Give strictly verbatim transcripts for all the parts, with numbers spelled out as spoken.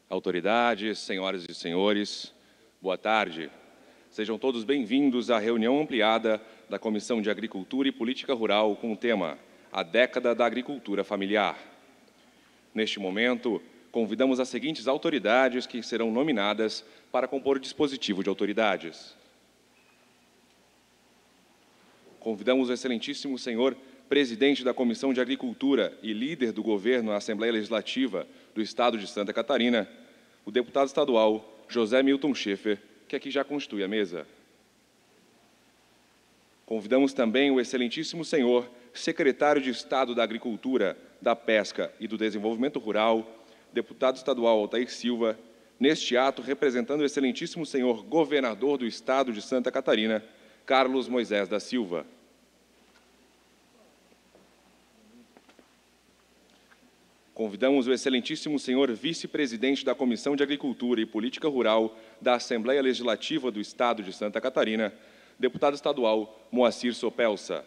Autoridades, senhoras e senhores, boa tarde. Sejam todos bem-vindos à reunião ampliada da Comissão de Agricultura e Política Rural com o tema A Década da Agricultura Familiar. Neste momento, convidamos as seguintes autoridades que serão nominadas para compor o dispositivo de autoridades. Convidamos o excelentíssimo senhor presidente da Comissão de Agricultura e líder do governo na Assembleia Legislativa do Estado de Santa Catarina, o deputado estadual José Milton Schaeffer, que aqui já constitui a mesa. Convidamos também o excelentíssimo senhor secretário de Estado da Agricultura, da Pesca e do Desenvolvimento Rural, deputado estadual Altair Silva, neste ato representando o excelentíssimo senhor governador do Estado de Santa Catarina, Carlos Moisés da Silva. Convidamos o excelentíssimo senhor vice-presidente da Comissão de Agricultura e Política Rural da Assembleia Legislativa do Estado de Santa Catarina, deputado estadual Moacir Sopelsa.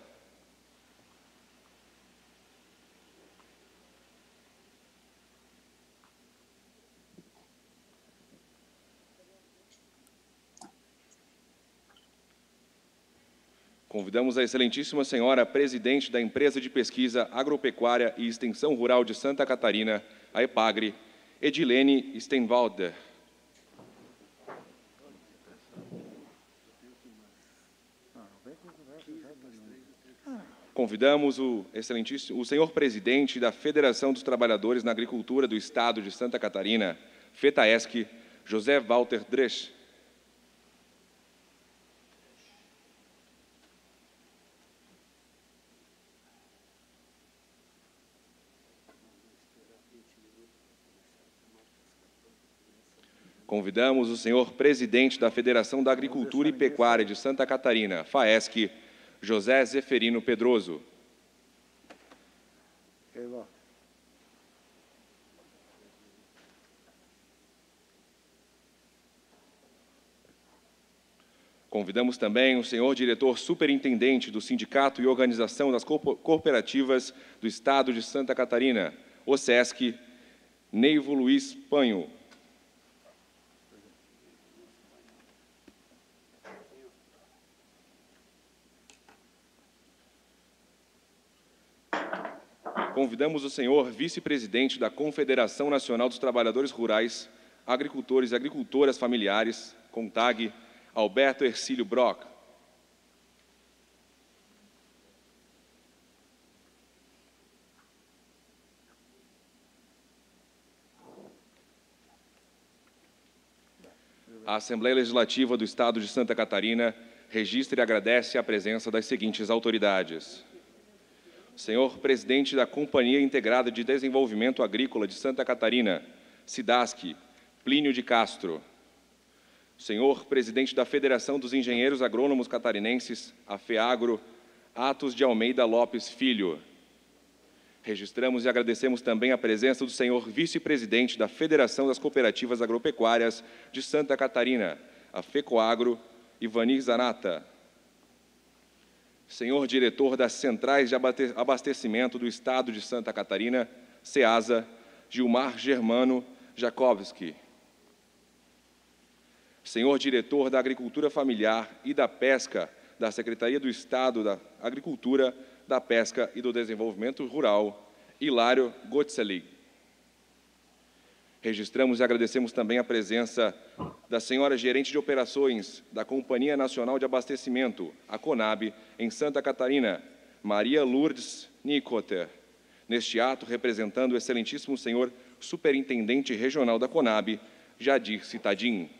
Convidamos a excelentíssima senhora presidente da Empresa de Pesquisa Agropecuária e Extensão Rural de Santa Catarina, a EPAGRE, Edilene Steinwalder. Convidamos o excelentíssimo, o senhor presidente da Federação dos Trabalhadores na Agricultura do Estado de Santa Catarina, FETAESC, José Walter Dresch. Convidamos o senhor presidente da Federação da Agricultura e Pecuária de Santa Catarina, FAESC, José Zeferino Pedroso. Convidamos também o senhor diretor superintendente do Sindicato e Organização das Cooperativas do Estado de Santa Catarina, o SESC, Neivo Luiz Panho. Convidamos o senhor vice-presidente da Confederação Nacional dos Trabalhadores Rurais, Agricultores e Agricultoras Familiares, CONTAG, Alberto Hercílio Brock. A Assembleia Legislativa do Estado de Santa Catarina registra e agradece a presença das seguintes autoridades. Senhor presidente da Companhia Integrada de Desenvolvimento Agrícola de Santa Catarina, SIDASC, Plínio de Castro. Senhor presidente da Federação dos Engenheiros Agrônomos Catarinenses, a FEAGRO, Atos de Almeida Lopes Filho. Registramos e agradecemos também a presença do senhor vice-presidente da Federação das Cooperativas Agropecuárias de Santa Catarina, a FECOAGRO, Ivanir Zanata. Senhor diretor das Centrais de Abastecimento do Estado de Santa Catarina, SEASA, Gilmar Germano Jakowski. Senhor diretor da Agricultura Familiar e da Pesca da Secretaria do Estado da Agricultura, da Pesca e do Desenvolvimento Rural, Hilário Gotzelig. Registramos e agradecemos também a presença da senhora gerente de operações da Companhia Nacional de Abastecimento, a CONAB, em Santa Catarina, Maria Lourdes Nicoter. Neste ato, representando o excelentíssimo senhor superintendente regional da CONAB, Jadir Citadin.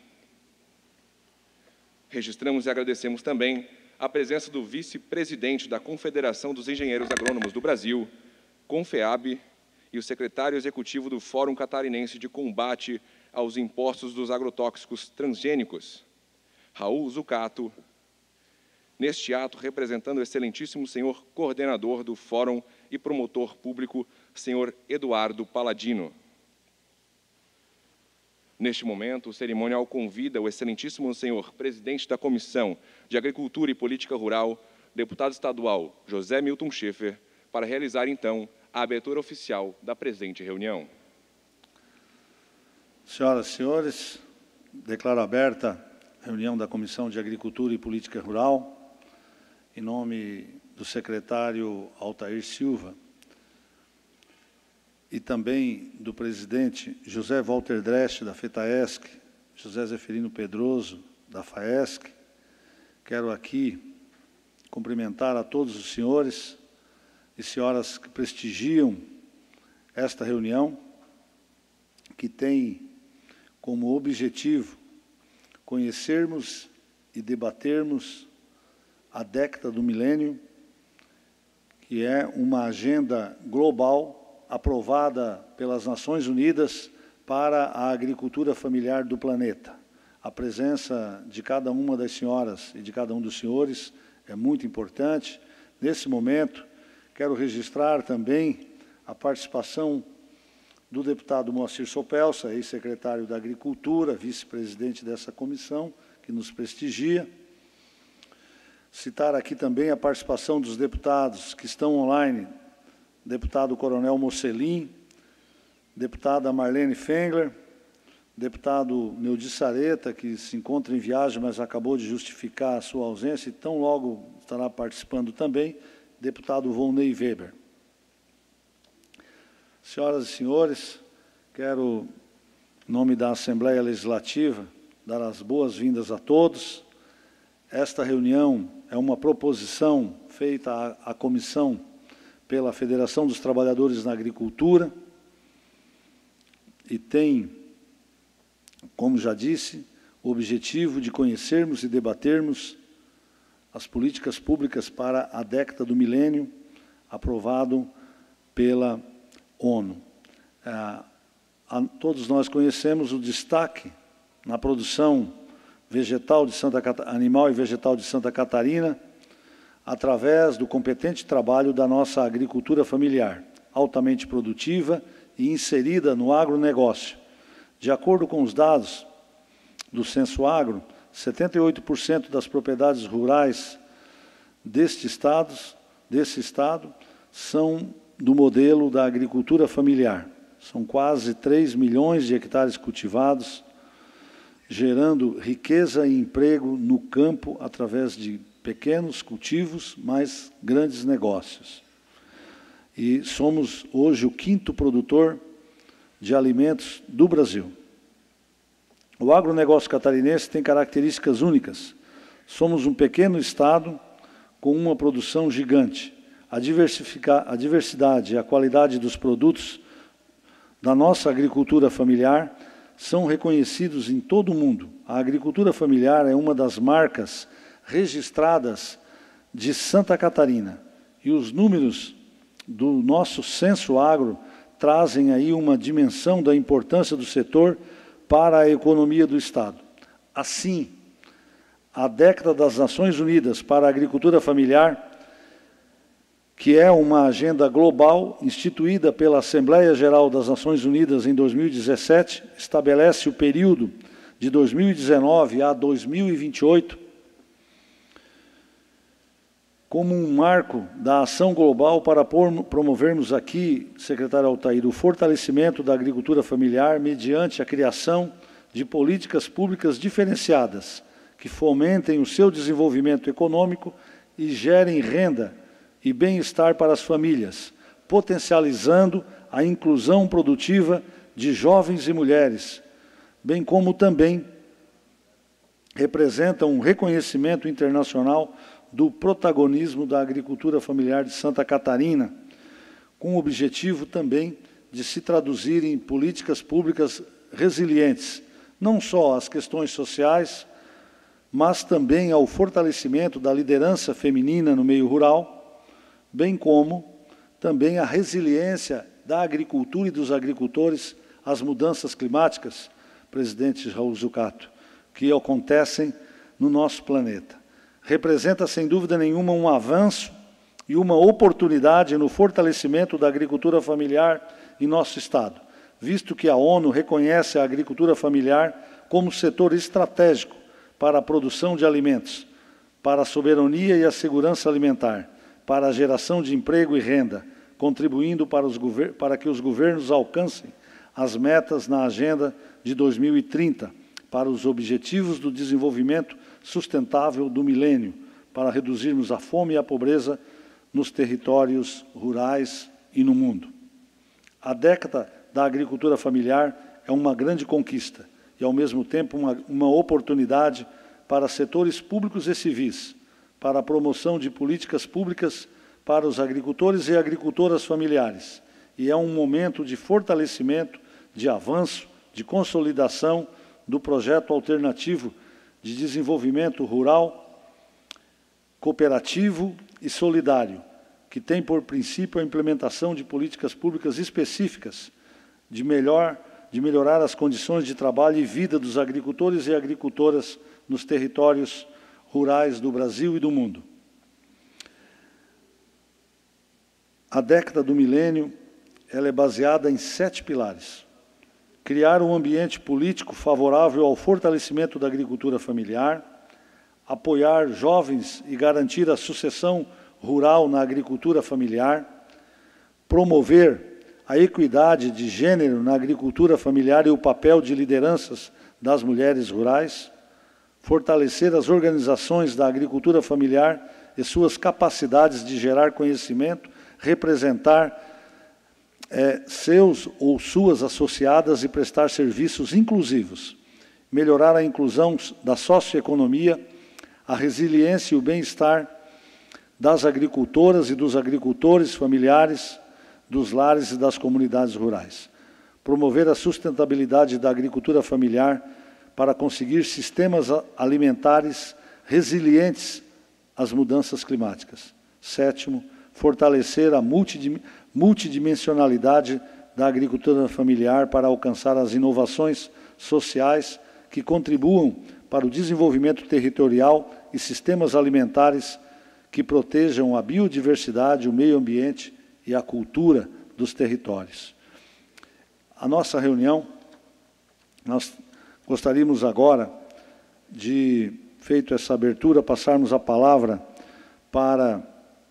Registramos e agradecemos também a presença do vice-presidente da Confederação dos Engenheiros Agrônomos do Brasil, CONFEAB, e o secretário executivo do Fórum Catarinense de Combate aos Impostos dos Agrotóxicos Transgênicos, Raul Zucato. Neste ato, representando o excelentíssimo senhor coordenador do Fórum e promotor público, senhor Eduardo Paladino. Neste momento, o cerimonial convida o excelentíssimo senhor presidente da Comissão de Agricultura e Política Rural, deputado estadual José Milton Schaeffer, para realizar, então, a abertura oficial da presente reunião. Senhoras e senhores, declaro aberta a reunião da Comissão de Agricultura e Política Rural, em nome do secretário Altair Silva e também do presidente José Walter Dresch, da FETAESC, José Zeferino Pedroso, da FAESC. Quero aqui cumprimentar a todos os senhores e senhoras que prestigiam esta reunião, que tem como objetivo conhecermos e debatermos a década do milênio, que é uma agenda global aprovada pelas Nações Unidas para a agricultura familiar do planeta. A presença de cada uma das senhoras e de cada um dos senhores é muito importante. Nesse momento, quero registrar também a participação do deputado Moacir Sopelsa, ex-secretário da Agricultura, vice-presidente dessa comissão, que nos prestigia. Citar aqui também a participação dos deputados que estão online, deputado Coronel Mocelin, deputada Marlene Fengler, deputado Neudi Sareta, que se encontra em viagem, mas acabou de justificar a sua ausência, e tão logo estará participando também, deputado Volney Weber. Senhoras e senhores, quero, em nome da Assembleia Legislativa, dar as boas-vindas a todos. Esta reunião é uma proposição feita à, à comissão pela Federação dos Trabalhadores na Agricultura e tem, como já disse, o objetivo de conhecermos e debatermos as políticas públicas para a década do milênio, aprovado pela ONU. Ah, a, todos nós conhecemos o destaque na produção vegetal de Santa Catarina, animal e vegetal de Santa Catarina, através do competente trabalho da nossa agricultura familiar, altamente produtiva e inserida no agronegócio. De acordo com os dados do Censo Agro, setenta e oito por cento das propriedades rurais deste estado, desse estado são do modelo da agricultura familiar. São quase três milhões de hectares cultivados, gerando riqueza e emprego no campo através de pequenos cultivos, mas grandes negócios. E somos hoje o quinto produtor de alimentos do Brasil. O agronegócio catarinense tem características únicas. Somos um pequeno estado com uma produção gigante. A, a diversidade e a qualidade dos produtos da nossa agricultura familiar são reconhecidos em todo o mundo. A agricultura familiar é uma das marcas registradas de Santa Catarina. E os números do nosso Censo Agro trazem aí uma dimensão da importância do setor para a economia do Estado. Assim, a década das Nações Unidas para a Agricultura Familiar, que é uma agenda global instituída pela Assembleia Geral das Nações Unidas em dois mil e dezessete, estabelece o período de dois mil e dezenove a dois mil e vinte e oito como um marco da ação global para promovermos aqui, secretário Altair, o fortalecimento da agricultura familiar mediante a criação de políticas públicas diferenciadas que fomentem o seu desenvolvimento econômico e gerem renda e bem-estar para as famílias, potencializando a inclusão produtiva de jovens e mulheres, bem como também representam um reconhecimento internacional do protagonismo da agricultura familiar de Santa Catarina, com o objetivo também de se traduzir em políticas públicas resilientes, não só às questões sociais, mas também ao fortalecimento da liderança feminina no meio rural, bem como também a resiliência da agricultura e dos agricultores às mudanças climáticas, presidente Raul Zucato, que acontecem no nosso planeta. Representa, sem dúvida nenhuma, um avanço e uma oportunidade no fortalecimento da agricultura familiar em nosso Estado, visto que a ONU reconhece a agricultura familiar como setor estratégico para a produção de alimentos, para a soberania e a segurança alimentar, para a geração de emprego e renda, contribuindo para, os para que os governos alcancem as metas na Agenda de dois mil e trinta para os Objetivos do Desenvolvimento Sustentável do Milênio, para reduzirmos a fome e a pobreza nos territórios rurais e no mundo. A década da agricultura familiar é uma grande conquista e, ao mesmo tempo, uma, uma oportunidade para setores públicos e civis, para a promoção de políticas públicas para os agricultores e agricultoras familiares. E é um momento de fortalecimento, de avanço, de consolidação do projeto alternativo de desenvolvimento rural, cooperativo e solidário, que tem por princípio a implementação de políticas públicas específicas de, melhor, de melhorar as condições de trabalho e vida dos agricultores e agricultoras nos territórios rurais do Brasil e do mundo. A década do milênio ela é baseada em sete pilares. Criar um ambiente político favorável ao fortalecimento da agricultura familiar, apoiar jovens e garantir a sucessão rural na agricultura familiar, promover a equidade de gênero na agricultura familiar e o papel de lideranças das mulheres rurais, fortalecer as organizações da agricultura familiar e suas capacidades de gerar conhecimento, representar é, seus ou suas associadas e prestar serviços inclusivos, melhorar a inclusão da socioeconomia, a resiliência e o bem-estar das agricultoras e dos agricultores familiares, dos lares e das comunidades rurais. Promover a sustentabilidade da agricultura familiar para conseguir sistemas alimentares resilientes às mudanças climáticas. Sétimo, fortalecer a multidimensionalidade da agricultura familiar para alcançar as inovações sociais que contribuam para o desenvolvimento territorial e sistemas alimentares que protejam a biodiversidade, o meio ambiente e a cultura dos territórios. A nossa reunião, nós gostaríamos agora de, feito essa abertura, passarmos a palavra para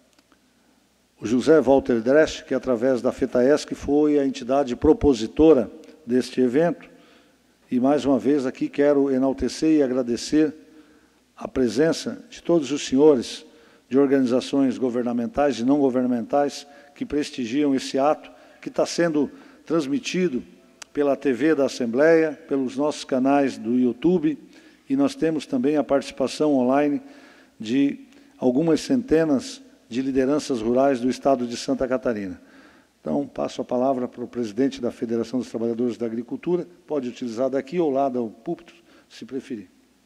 o José Walter Dresch, que através da FETAESC foi a entidade propositora deste evento, e mais uma vez aqui quero enaltecer e agradecer a presença de todos os senhores de organizações governamentais e não governamentais que prestigiam esse ato, que está sendo transmitido pela T V da Assembleia, pelos nossos canais do YouTube, e nós temos também a participação online de algumas centenas de lideranças rurais do estado de Santa Catarina. Então, passo a palavra para o presidente da Federação dos Trabalhadores da Agricultura, pode utilizar daqui ou lá do púlpito, se preferir.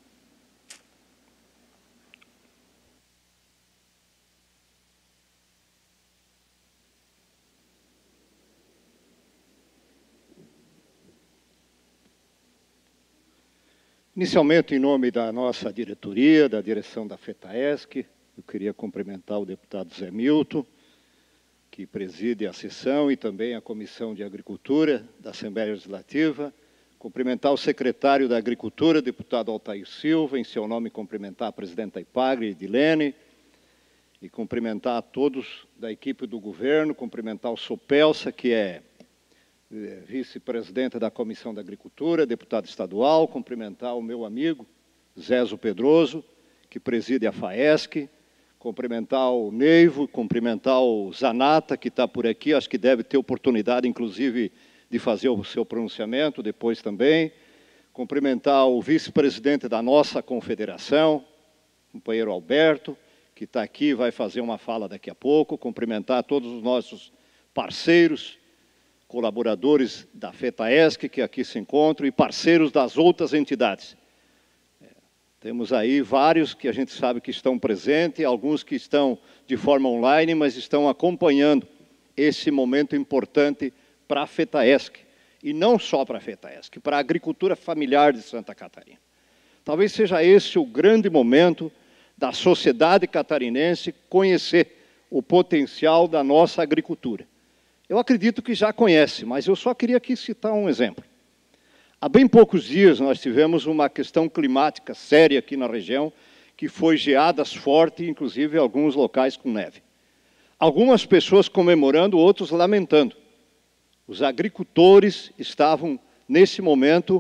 Inicialmente, em nome da nossa diretoria, da direção da FETAESC, eu queria cumprimentar o deputado Zé Milton, que preside a sessão, e também a Comissão de Agricultura da Assembleia Legislativa, cumprimentar o secretário da Agricultura, deputado Altair Silva, em seu nome cumprimentar a presidenta Ipagre, Edilene, e cumprimentar a todos da equipe do governo, cumprimentar o Sopelsa, que é vice-presidente da Comissão da Agricultura, deputado estadual, cumprimentar o meu amigo Zezo Pedroso, que preside a FAESC, cumprimentar o Neivo, cumprimentar o Zanata, que está por aqui, acho que deve ter oportunidade, inclusive, de fazer o seu pronunciamento depois também, cumprimentar o vice-presidente da nossa confederação, companheiro Alberto, que está aqui e vai fazer uma fala daqui a pouco, cumprimentar todos os nossos parceiros, colaboradores da FETAESC, que aqui se encontram, e parceiros das outras entidades. É, temos aí vários que a gente sabe que estão presentes, alguns que estão de forma online, mas estão acompanhando esse momento importante para a FETAESC, e não só para a FETAESC, para a agricultura familiar de Santa Catarina. Talvez seja esse o grande momento da sociedade catarinense conhecer o potencial da nossa agricultura. Eu acredito que já conhece, mas eu só queria aqui citar um exemplo. Há bem poucos dias nós tivemos uma questão climática séria aqui na região, que foi geadas fortes, inclusive em alguns locais com neve. Algumas pessoas comemorando, outros lamentando. Os agricultores estavam, nesse momento,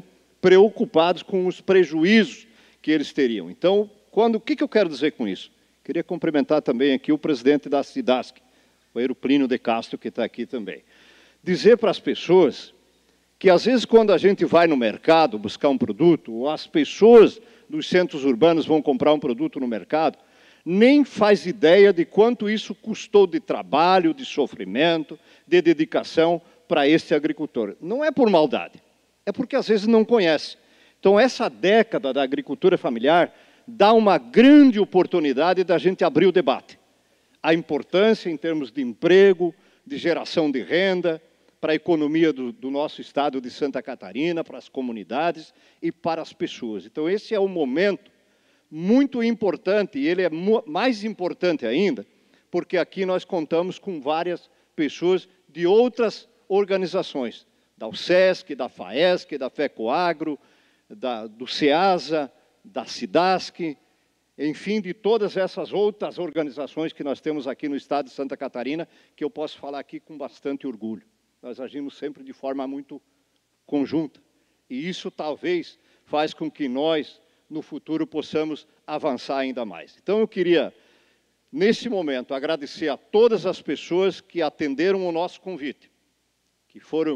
preocupados com os prejuízos que eles teriam. Então, quando, o que, que eu quero dizer com isso? Queria cumprimentar também aqui o presidente da SIDASC, o Eruplínio de Castro, que está aqui também. Dizer para as pessoas que, às vezes, quando a gente vai no mercado buscar um produto, ou as pessoas dos centros urbanos vão comprar um produto no mercado, nem faz ideia de quanto isso custou de trabalho, de sofrimento, de dedicação para esse agricultor. Não é por maldade, é porque às vezes não conhece. Então, essa década da agricultura familiar dá uma grande oportunidade da gente abrir o debate. A importância em termos de emprego, de geração de renda, para a economia do, do nosso estado de Santa Catarina, para as comunidades e para as pessoas. Então, esse é um momento muito importante, e ele é mais importante ainda, porque aqui nós contamos com várias pessoas de outras organizações, da USESC, da FAESC, da FECOAGRO, da, do SEASA, da SIDASC, enfim, de todas essas outras organizações que nós temos aqui no estado de Santa Catarina, que eu posso falar aqui com bastante orgulho. Nós agimos sempre de forma muito conjunta, e isso talvez faz com que nós, no futuro, possamos avançar ainda mais. Então, eu queria, nesse momento, agradecer a todas as pessoas que atenderam o nosso convite, que foram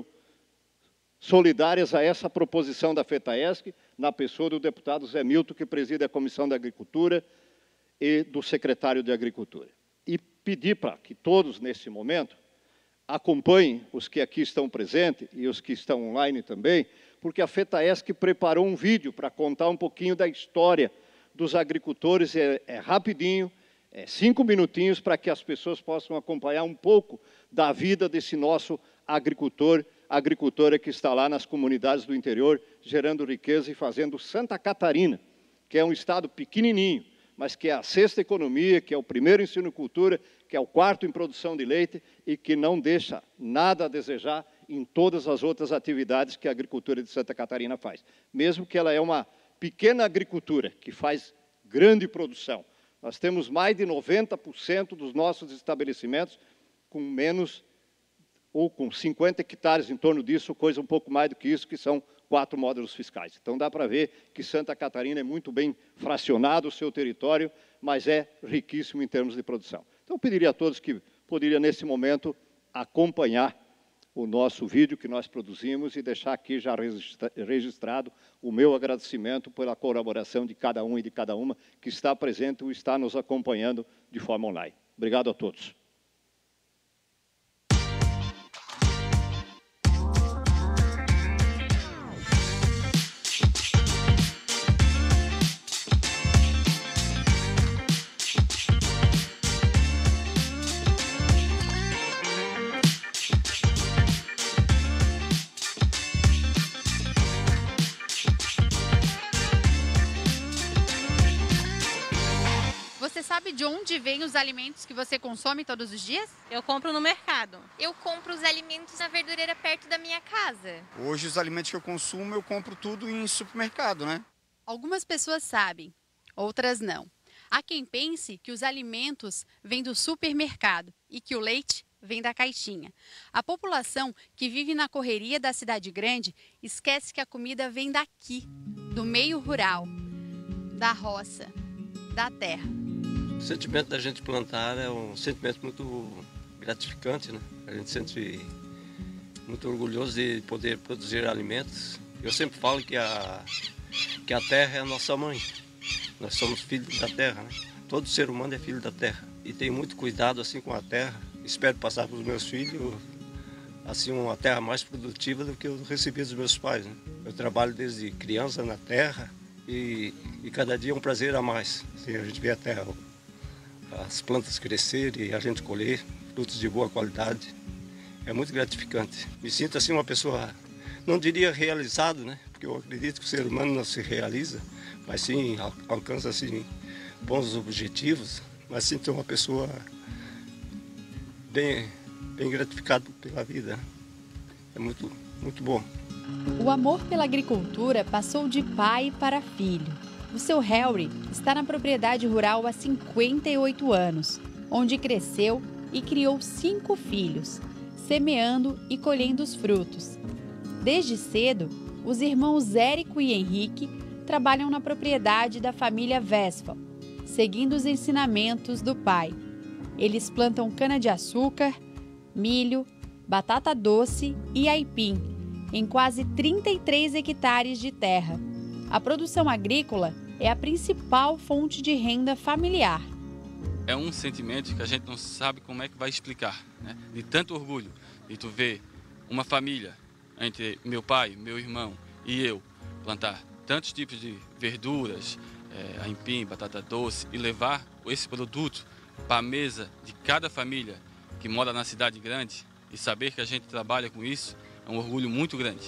solidárias a essa proposição da FETAESC, na pessoa do deputado Zé Milton, que preside a Comissão da Agricultura, e do secretário de Agricultura. E pedir para que todos, nesse momento, acompanhem os que aqui estão presentes e os que estão online também, porque a FETAESC preparou um vídeo para contar um pouquinho da história dos agricultores, é, é rapidinho, é cinco minutinhos, para que as pessoas possam acompanhar um pouco da vida desse nosso agricultor, agricultora que está lá nas comunidades do interior, gerando riqueza e fazendo Santa Catarina, que é um estado pequenininho, mas que é a sexta economia, que é o primeiro em suinocultura, que é o quarto em produção de leite e que não deixa nada a desejar em todas as outras atividades que a agricultura de Santa Catarina faz. Mesmo que ela é uma pequena agricultura, que faz grande produção. Nós temos mais de noventa por cento dos nossos estabelecimentos com menos ou com cinquenta hectares em torno disso, coisa um pouco mais do que isso, que são quatro módulos fiscais. Então, dá para ver que Santa Catarina é muito bem fracionado o seu território, mas é riquíssimo em termos de produção. Então, eu pediria a todos que poderiam, nesse momento, acompanhar o nosso vídeo que nós produzimos e deixar aqui já registrado o meu agradecimento pela colaboração de cada um e de cada uma que está presente ou está nos acompanhando de forma online. Obrigado a todos. Você sabe de onde vêm os alimentos que você consome todos os dias? Eu compro no mercado. Eu compro os alimentos na verdureira perto da minha casa. Hoje os alimentos que eu consumo, eu compro tudo em supermercado, né? Algumas pessoas sabem, outras não. Há quem pense que os alimentos vêm do supermercado e que o leite vem da caixinha. A população que vive na correria da cidade grande esquece que a comida vem daqui, do meio rural, da roça, da terra. O sentimento da gente plantar é um sentimento muito gratificante, né? A gente sente muito orgulhoso de poder produzir alimentos. Eu sempre falo que a, que a terra é a nossa mãe. Nós somos filhos da terra, né? Todo ser humano é filho da terra. E tenho muito cuidado assim com a terra. Espero passar para os meus filhos assim uma terra mais produtiva do que eu recebi dos meus pais, né? Eu trabalho desde criança na terra e, e cada dia é um prazer a mais. Assim, a gente vê a terra, as plantas crescerem e a gente colher frutos de boa qualidade. É muito gratificante. Me sinto assim uma pessoa, não diria realizado, né? Porque eu acredito que o ser humano não se realiza, mas sim alcança assim bons objetivos, mas sinto uma pessoa bem, bem gratificada pela vida. É muito, muito bom. O amor pela agricultura passou de pai para filho. O seu Harry está na propriedade rural há cinquenta e oito anos, onde cresceu e criou cinco filhos, semeando e colhendo os frutos. Desde cedo, os irmãos Érico e Henrique trabalham na propriedade da família Westphal, seguindo os ensinamentos do pai. Eles plantam cana-de-açúcar, milho, batata doce e aipim, em quase trinta e três hectares de terra. A produção agrícola é a principal fonte de renda familiar. É um sentimento que a gente não sabe como é que vai explicar, né? De tanto orgulho de tu ver uma família, entre meu pai, meu irmão e eu, plantar tantos tipos de verduras, é, aipim, batata doce, e levar esse produto para a mesa de cada família que mora na cidade grande, e saber que a gente trabalha com isso é um orgulho muito grande.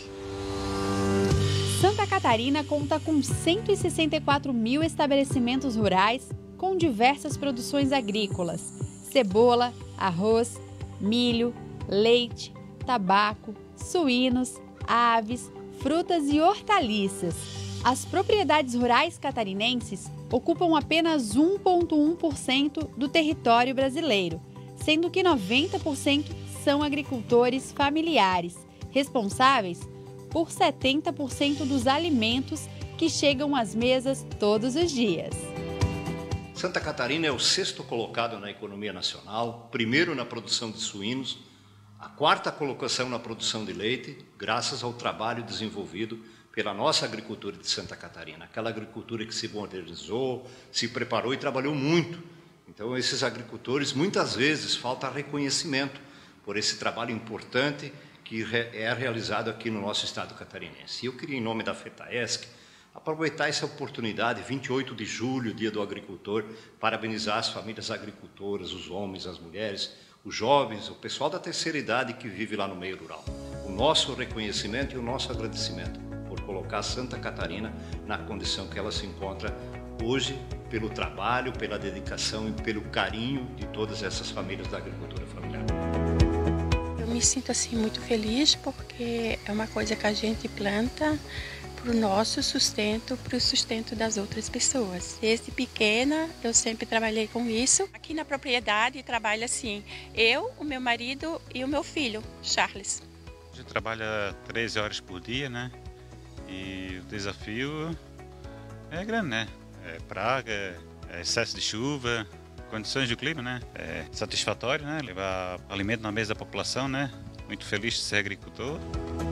Santa Catarina conta com cento e sessenta e quatro mil estabelecimentos rurais com diversas produções agrícolas: cebola, arroz, milho, leite, tabaco, suínos, aves, frutas e hortaliças. As propriedades rurais catarinenses ocupam apenas um vírgula um por cento do território brasileiro, sendo que noventa por cento são agricultores familiares, responsáveis por setenta por cento dos alimentos que chegam às mesas todos os dias. Santa Catarina é o sexto colocado na economia nacional, primeiro na produção de suínos, a quarta colocação na produção de leite, graças ao trabalho desenvolvido pela nossa agricultura de Santa Catarina, aquela agricultura que se modernizou, se preparou e trabalhou muito. Então, esses agricultores, muitas vezes, falta reconhecimento por esse trabalho importante que é realizado aqui no nosso estado catarinense. E eu queria, em nome da FETAESC, aproveitar essa oportunidade, vinte e oito de julho, Dia do Agricultor, parabenizar as famílias agricultoras, os homens, as mulheres, os jovens, o pessoal da terceira idade que vive lá no meio rural. O nosso reconhecimento e o nosso agradecimento por colocar Santa Catarina na condição que ela se encontra hoje, pelo trabalho, pela dedicação e pelo carinho de todas essas famílias da agricultura familiar. Eu me sinto assim muito feliz porque é uma coisa que a gente planta para o nosso sustento, para o sustento das outras pessoas. Desde pequena eu sempre trabalhei com isso. Aqui na propriedade trabalha assim, eu, o meu marido e o meu filho, Charles. A gente trabalha treze horas por dia, né? E o desafio é grande, né? É praga, é excesso de chuva, condições do clima, né? É satisfatório, né? Levar alimento na mesa da população, né? Muito feliz de ser agricultor.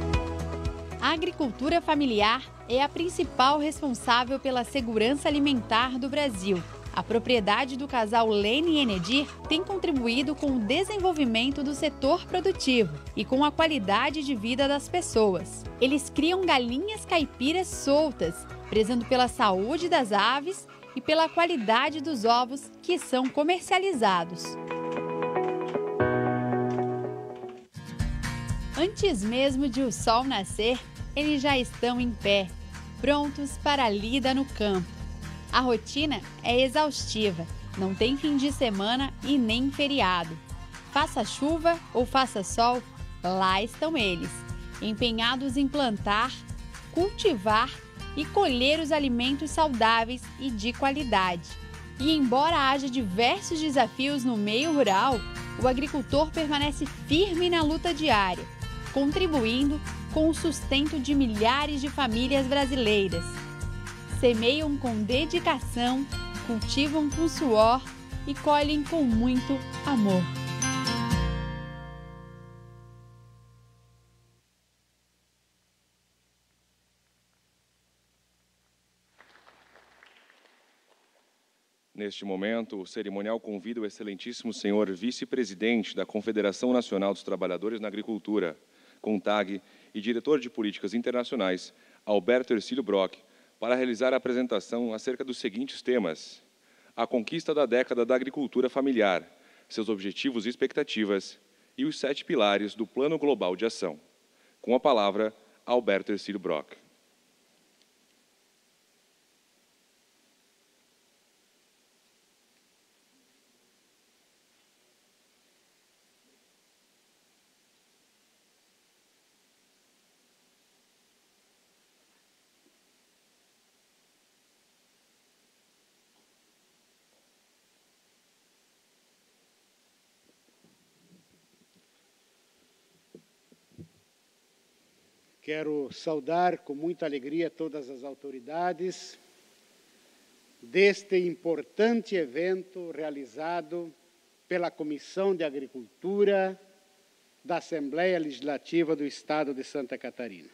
A agricultura familiar é a principal responsável pela segurança alimentar do Brasil. A propriedade do casal Lene e Enedir tem contribuído com o desenvolvimento do setor produtivo e com a qualidade de vida das pessoas. Eles criam galinhas caipiras soltas, prezando pela saúde das aves e pela qualidade dos ovos que são comercializados. Antes mesmo de o sol nascer, eles já estão em pé, prontos para a lida no campo. A rotina é exaustiva, não tem fim de semana e nem feriado. Faça chuva ou faça sol, lá estão eles, empenhados em plantar, cultivar e colher os alimentos saudáveis e de qualidade. E embora haja diversos desafios no meio rural, o agricultor permanece firme na luta diária, contribuindo com o sustento de milhares de famílias brasileiras. Semeiam com dedicação, cultivam com suor e colhem com muito amor. Neste momento, o cerimonial convida o excelentíssimo senhor vice-presidente da Confederação Nacional dos Trabalhadores na Agricultura, CONTAG, e diretor de Políticas Internacionais, Alberto Hercílio Brock, para realizar a apresentação acerca dos seguintes temas: a conquista da década da agricultura familiar, seus objetivos e expectativas, e os sete pilares do Plano Global de Ação. Com a palavra, Alberto Hercílio Brock. Quero saudar com muita alegria todas as autoridades deste importante evento realizado pela Comissão de Agricultura da Assembleia Legislativa do Estado de Santa Catarina.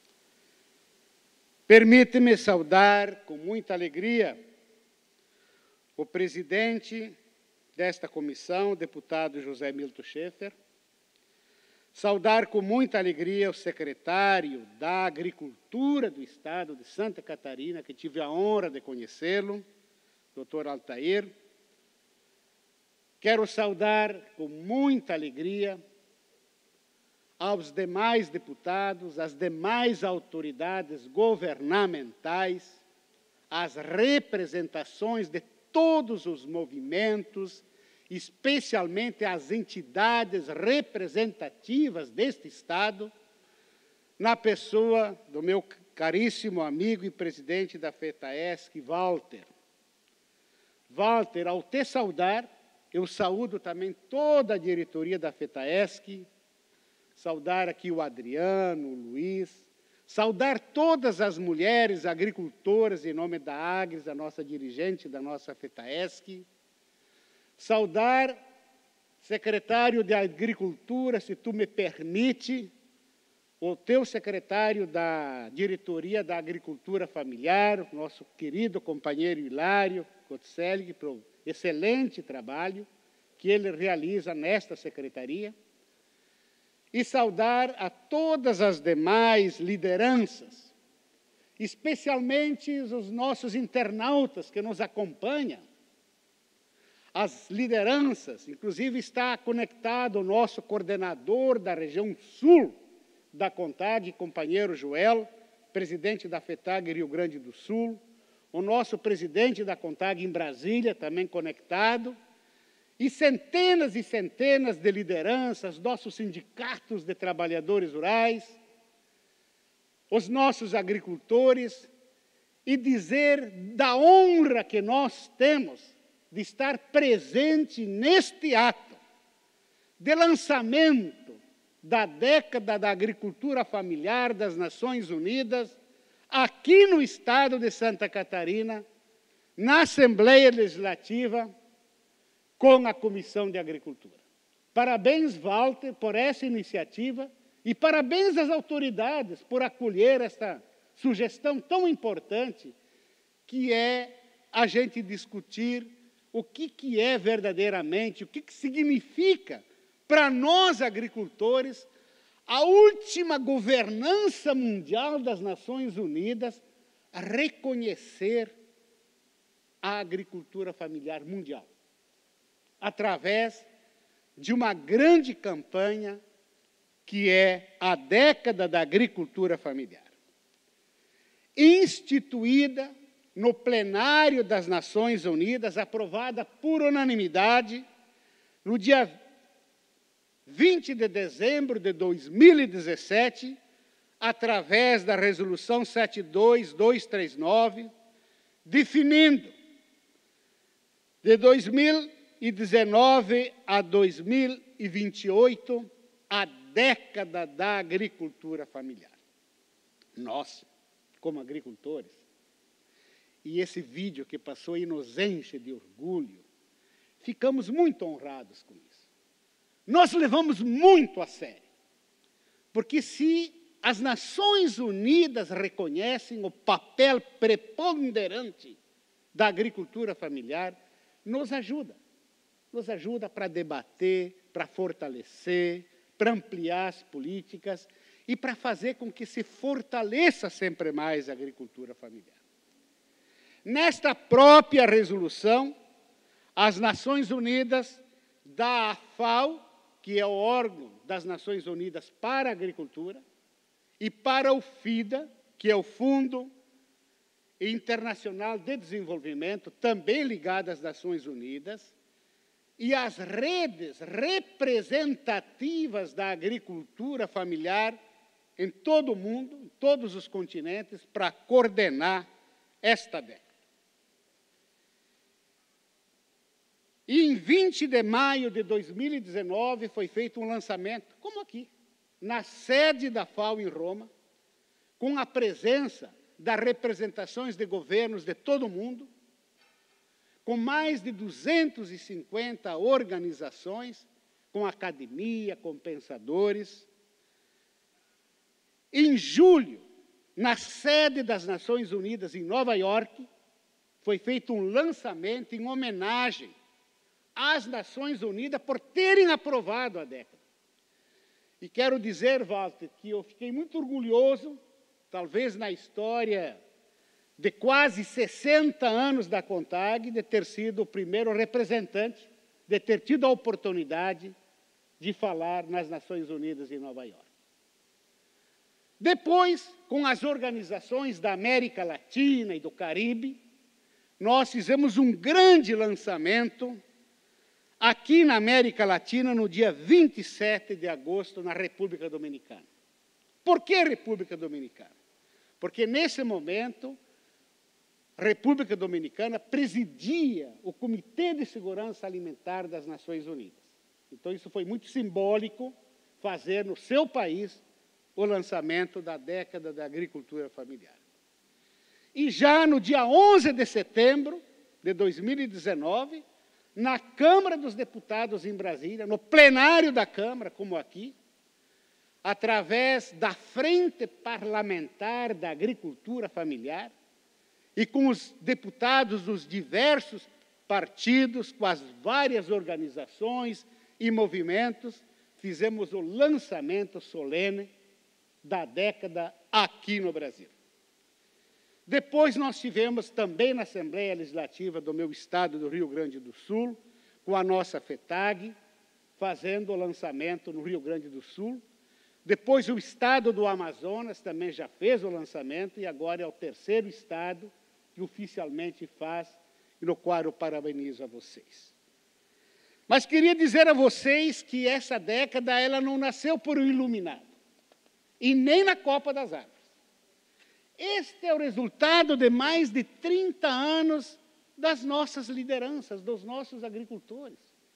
Permite-me saudar com muita alegria o presidente desta comissão, o deputado José Milton Schaeffer, saudar com muita alegria o secretário da Agricultura do Estado de Santa Catarina, que tive a honra de conhecê-lo, doutor Altair. Quero saudar com muita alegria aos demais deputados, às demais autoridades governamentais, às representações de todos os movimentos, especialmente as entidades representativas deste Estado, na pessoa do meu caríssimo amigo e presidente da FETAESC, Walter. Walter, ao te saudar, eu saúdo também toda a diretoria da FETAESC, saudar aqui o Adriano, o Luiz, saudar todas as mulheres agricultoras em nome da Agres, a nossa dirigente da nossa FETAESC, saudar, secretário de Agricultura, se tu me permite, o teu secretário da Diretoria da Agricultura Familiar, nosso querido companheiro Hilário Kotzeling, pelo excelente trabalho que ele realiza nesta secretaria, e saudar a todas as demais lideranças, especialmente os nossos internautas que nos acompanham, as lideranças, inclusive está conectado o nosso coordenador da região sul da CONTAG, companheiro Joel, presidente da FETAG Rio Grande do Sul, o nosso presidente da CONTAG em Brasília, também conectado, e centenas e centenas de lideranças, nossos sindicatos de trabalhadores rurais, os nossos agricultores, e dizer da honra que nós temos de estar presente neste ato de lançamento da década da agricultura familiar das Nações Unidas, aqui no estado de Santa Catarina, na Assembleia Legislativa, com a Comissão de Agricultura. Parabéns, Walter, por essa iniciativa e parabéns às autoridades por acolher esta sugestão tão importante, que é a gente discutir o que, que é verdadeiramente, o que, que significa para nós agricultores a última governança mundial das Nações Unidas a reconhecer a agricultura familiar mundial, através de uma grande campanha que é a década da agricultura familiar, instituída no plenário das Nações Unidas, aprovada por unanimidade no dia vinte de dezembro de dois mil e dezessete, através da resolução sete dois dois três nove, definindo de dois mil e dezenove a dois mil e vinte e oito a década da agricultura familiar. Nós, como agricultores, e esse vídeo que passou aí nos enche de orgulho, ficamos muito honrados com isso. Nós levamos muito a sério, porque se as Nações Unidas reconhecem o papel preponderante da agricultura familiar, nos ajuda. Nos ajuda para debater, para fortalecer, para ampliar as políticas e para fazer com que se fortaleça sempre mais a agricultura familiar. Nesta própria resolução, as Nações Unidas dá à FAO, que é o órgão das Nações Unidas para a Agricultura, e para o FIDA, que é o Fundo Internacional de Desenvolvimento, também ligado às Nações Unidas, e as redes representativas da agricultura familiar em todo o mundo, em todos os continentes, para coordenar esta década. E em vinte de maio de dois mil e dezenove foi feito um lançamento, como aqui, na sede da FAO em Roma, com a presença das representações de governos de todo o mundo, com mais de duzentas e cinquenta organizações, com academia, com pensadores. Em julho, na sede das Nações Unidas, em Nova York, foi feito um lançamento em homenagem às Nações Unidas por terem aprovado a década. E quero dizer, Walter, que eu fiquei muito orgulhoso, talvez na história de quase sessenta anos da CONTAG, de ter sido o primeiro representante, de ter tido a oportunidade de falar nas Nações Unidas em Nova York. Depois, com as organizações da América Latina e do Caribe, nós fizemos um grande lançamento aqui na América Latina, no dia vinte e sete de agosto, na República Dominicana. Por que República Dominicana? Porque, nesse momento, a República Dominicana presidia o Comitê de Segurança Alimentar das Nações Unidas. Então, isso foi muito simbólico, fazer no seu país o lançamento da década da agricultura familiar. E já no dia onze de setembro de dois mil e dezenove, na Câmara dos Deputados em Brasília, no plenário da Câmara, como aqui, através da Frente Parlamentar da Agricultura Familiar, e com os deputados dos diversos partidos, com as várias organizações e movimentos, fizemos o lançamento solene da década aqui no Brasil. Depois nós tivemos também na Assembleia Legislativa do meu estado do Rio Grande do Sul, com a nossa FETAG, fazendo o lançamento no Rio Grande do Sul. Depois o estado do Amazonas também já fez o lançamento e agora é o terceiro estado que oficialmente faz e no qual eu parabenizo a vocês. Mas queria dizer a vocês que essa década ela não nasceu por um iluminado e nem na Copa das Árvores. Este é o resultado de mais de trinta anos das nossas lideranças, dos nossos agricultores.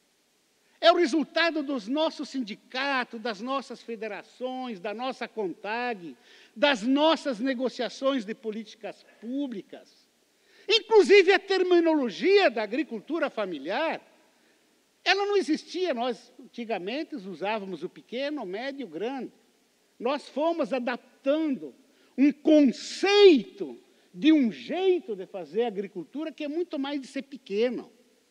É o resultado dos nossos sindicatos, das nossas federações, da nossa CONTAG, das nossas negociações de políticas públicas. Inclusive a terminologia da agricultura familiar, ela não existia. Nós, antigamente, usávamos o pequeno, o médio e o grande. Nós fomos adaptando um conceito de um jeito de fazer agricultura que é muito mais de ser pequeno.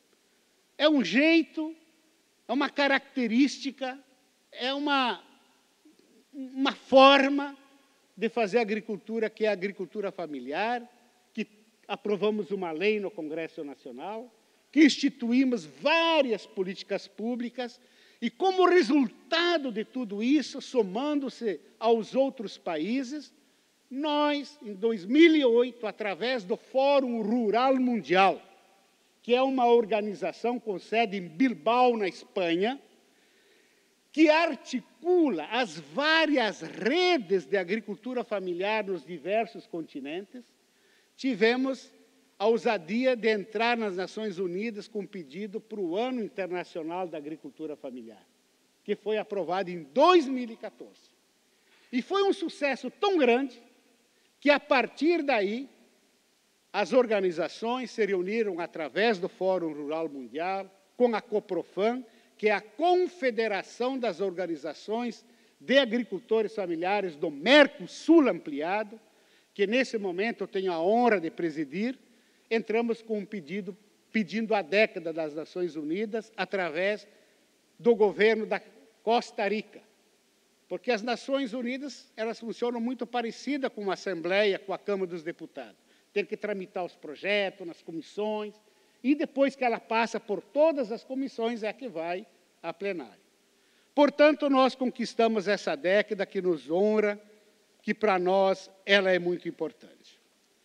É um jeito, é uma característica, é uma, uma forma de fazer agricultura que é a agricultura familiar, que aprovamos uma lei no Congresso Nacional, que instituímos várias políticas públicas e, como resultado de tudo isso, somando-se aos outros países, nós, em dois mil e oito, através do Fórum Rural Mundial, que é uma organização com sede em Bilbao, na Espanha, que articula as várias redes de agricultura familiar nos diversos continentes, tivemos a ousadia de entrar nas Nações Unidas com um pedido para o Ano Internacional da Agricultura Familiar, que foi aprovado em dois mil e quatorze. E foi um sucesso tão grande que, a partir daí, as organizações se reuniram através do Fórum Rural Mundial, com a COPROFAM, que é a Confederação das Organizações de Agricultores Familiares do Mercosul Ampliado, que nesse momento eu tenho a honra de presidir. Entramos com um pedido, pedindo a década das Nações Unidas, através do governo da Costa Rica. Porque as Nações Unidas, elas funcionam muito parecida com a Assembleia, com a Câmara dos Deputados. Tem que tramitar os projetos nas comissões, e depois que ela passa por todas as comissões, é que vai a plenário. Portanto, nós conquistamos essa década que nos honra, que para nós ela é muito importante.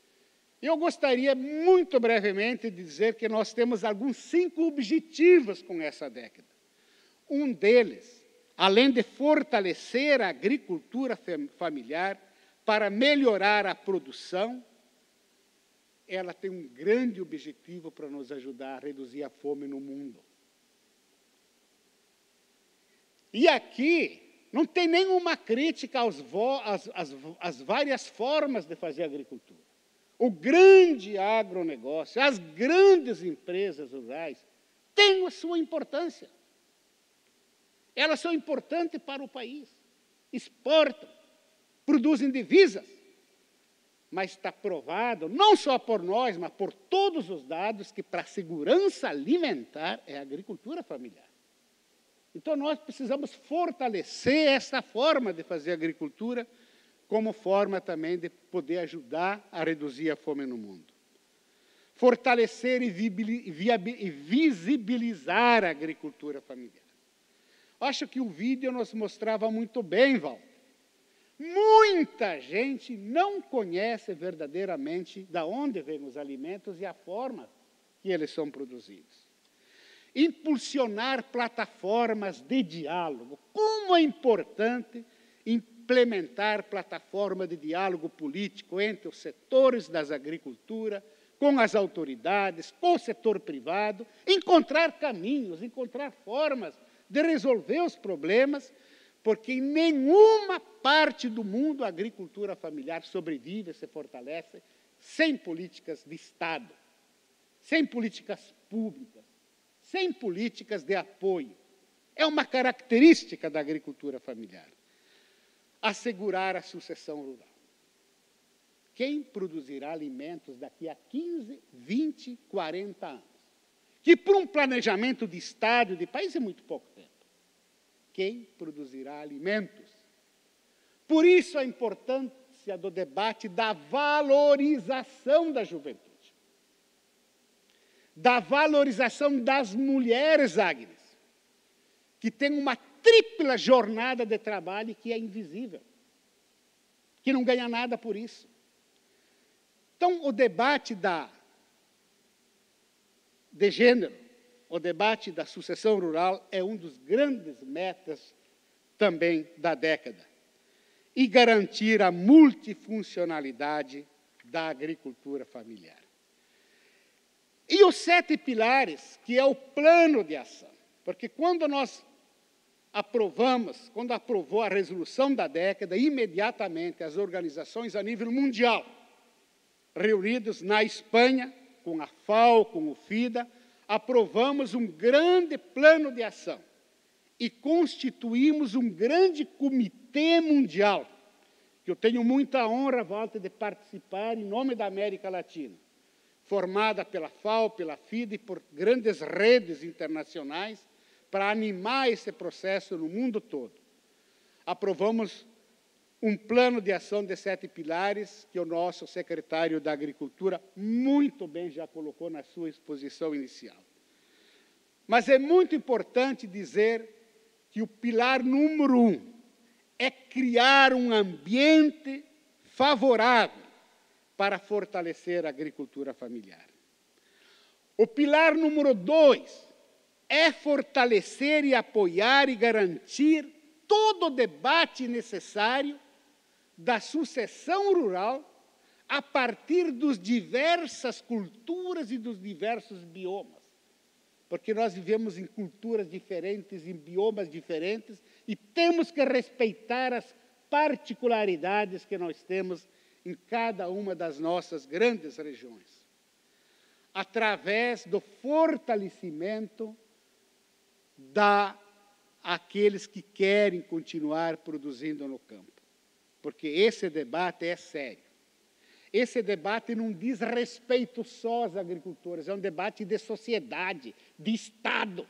Eu gostaria, muito brevemente, de dizer que nós temos alguns cinco objetivos com essa década. Um deles, além de fortalecer a agricultura familiar para melhorar a produção, ela tem um grande objetivo para nos ajudar a reduzir a fome no mundo. E aqui não tem nenhuma crítica aos vo, às, às, às várias formas de fazer agricultura. O grande agronegócio, as grandes empresas rurais, têm a sua importância. Elas são importantes para o país. Exportam, produzem divisas. Mas está provado, não só por nós, mas por todos os dados, que para a segurança alimentar é a agricultura familiar. Então, nós precisamos fortalecer essa forma de fazer agricultura, como forma também de poder ajudar a reduzir a fome no mundo. Fortalecer e visibilizar a agricultura familiar. Acho que o vídeo nos mostrava muito bem, Val. Muita gente não conhece verdadeiramente de onde vêm os alimentos e a forma que eles são produzidos. Impulsionar plataformas de diálogo. Como é importante implementar plataformas de diálogo político entre os setores das agriculturas, com as autoridades, com o setor privado, encontrar caminhos, encontrar formas de resolver os problemas, porque em nenhuma parte do mundo a agricultura familiar sobrevive, se fortalece, sem políticas de Estado, sem políticas públicas, sem políticas de apoio. É uma característica da agricultura familiar. Assegurar a sucessão rural. Quem produzirá alimentos daqui a quinze, vinte, quarenta anos? Que para um planejamento de Estado e de país é muito pouco tempo. Quem produzirá alimentos? Por isso a importância do debate da valorização da juventude, da valorização das mulheres, Agnes, que tem uma tripla jornada de trabalho que é invisível, que não ganha nada por isso. Então, o debate da, de gênero, o debate da sucessão rural é um dos grandes metas também da década. E garantir a multifuncionalidade da agricultura familiar. E os sete pilares, que é o plano de ação. Porque quando nós aprovamos, quando aprovou a resolução da década, imediatamente as organizações a nível mundial, reunidas na Espanha, com a FAO, com o FIDA, aprovamos um grande plano de ação e constituímos um grande comitê mundial, que eu tenho muita honra, Walter, de participar em nome da América Latina, formada pela FAO, pela FIDA e por grandes redes internacionais, para animar esse processo no mundo todo. Aprovamos um plano de ação de sete pilares, que o nosso secretário da Agricultura muito bem já colocou na sua exposição inicial. Mas é muito importante dizer que o pilar número um é criar um ambiente favorável para fortalecer a agricultura familiar. O pilar número dois é fortalecer e apoiar e garantir todo o debate necessário da sucessão rural a partir das diversas culturas e dos diversos biomas. Porque nós vivemos em culturas diferentes, em biomas diferentes, e temos que respeitar as particularidades que nós temos em cada uma das nossas grandes regiões. Através do fortalecimento da aqueles que querem continuar produzindo no campo. Porque esse debate é sério. Esse debate não diz respeito só aos agricultores, é um debate de sociedade, de Estado.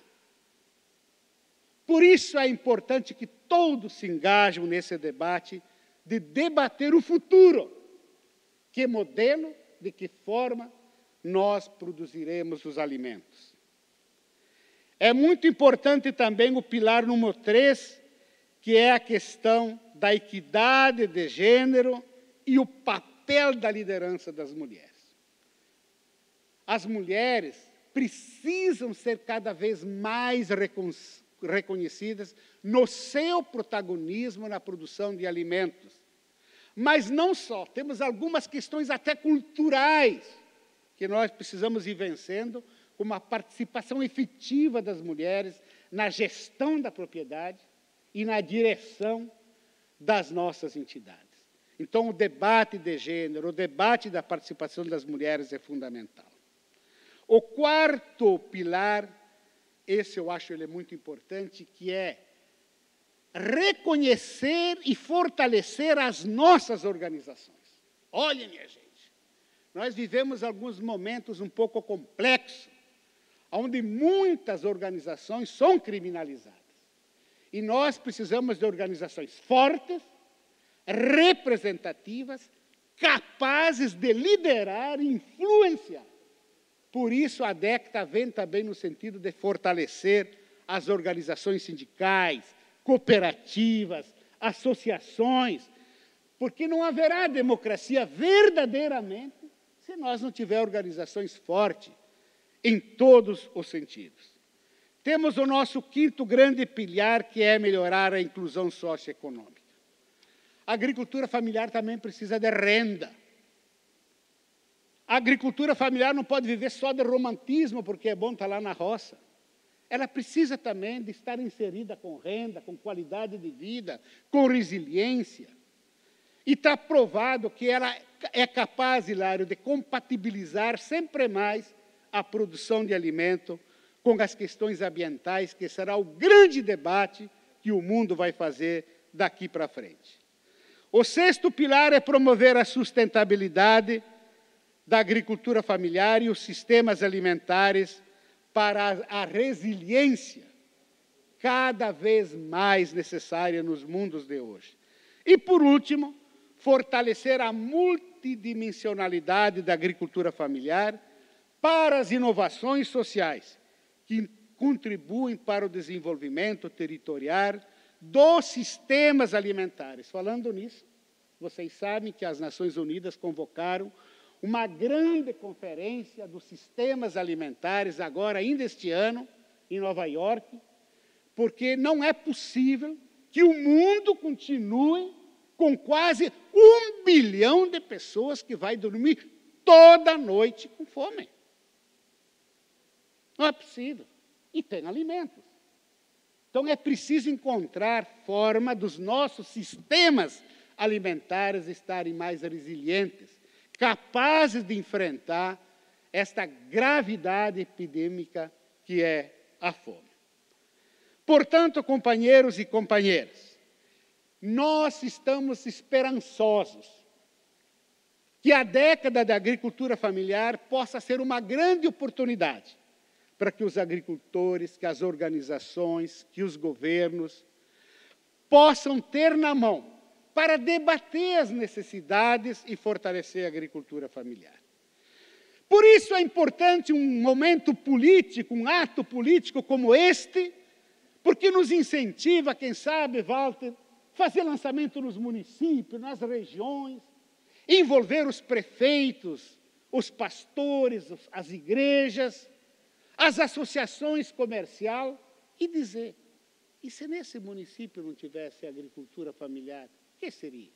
Por isso é importante que todos se engajem nesse debate de debater o futuro. Que modelo, de que forma nós produziremos os alimentos. É muito importante também o pilar número três, que é a questão da equidade de gênero e o papel da liderança das mulheres. As mulheres precisam ser cada vez mais reconhecidas no seu protagonismo na produção de alimentos. Mas não só, temos algumas questões até culturais que nós precisamos ir vencendo, como a participação efetiva das mulheres na gestão da propriedade, e na direção das nossas entidades. Então, o debate de gênero, o debate da participação das mulheres é fundamental. O quarto pilar, esse eu acho ele muito importante, que é reconhecer e fortalecer as nossas organizações. Olha, minha gente, nós vivemos alguns momentos um pouco complexos, onde muitas organizações são criminalizadas. E nós precisamos de organizações fortes, representativas, capazes de liderar e influenciar. Por isso, a DECTA vem também no sentido de fortalecer as organizações sindicais, cooperativas, associações, porque não haverá democracia verdadeiramente se nós não tivermos organizações fortes em todos os sentidos. Temos o nosso quinto grande pilar, que é melhorar a inclusão socioeconômica. A agricultura familiar também precisa de renda. A agricultura familiar não pode viver só de romantismo, porque é bom estar lá na roça. Ela precisa também de estar inserida com renda, com qualidade de vida, com resiliência. E está provado que ela é capaz, Hilário, de compatibilizar sempre mais a produção de alimento com as questões ambientais, que será o grande debate que o mundo vai fazer daqui para frente. O sexto pilar é promover a sustentabilidade da agricultura familiar e os sistemas alimentares para a resiliência cada vez mais necessária nos mundos de hoje. E, por último, fortalecer a multidimensionalidade da agricultura familiar para as inovações sociais, que contribuem para o desenvolvimento territorial dos sistemas alimentares. Falando nisso, vocês sabem que as Nações Unidas convocaram uma grande conferência dos sistemas alimentares, agora, ainda este ano, em Nova York, porque não é possível que o mundo continue com quase um bilhão de pessoas que vai dormir toda noite com fome. Não é possível. E tem alimentos. Então, é preciso encontrar forma dos nossos sistemas alimentares estarem mais resilientes, capazes de enfrentar esta gravidade epidêmica que é a fome. Portanto, companheiros e companheiras, nós estamos esperançosos que a década da agricultura familiar possa ser uma grande oportunidade para que os agricultores, que as organizações, que os governos possam ter na mão para debater as necessidades e fortalecer a agricultura familiar. Por isso é importante um momento político, um ato político como este, porque nos incentiva, quem sabe, Walter, fazer lançamento nos municípios, nas regiões, envolver os prefeitos, os pastores, as igrejas, as associações comerciais e dizer, e se nesse município não tivesse agricultura familiar, o que seria?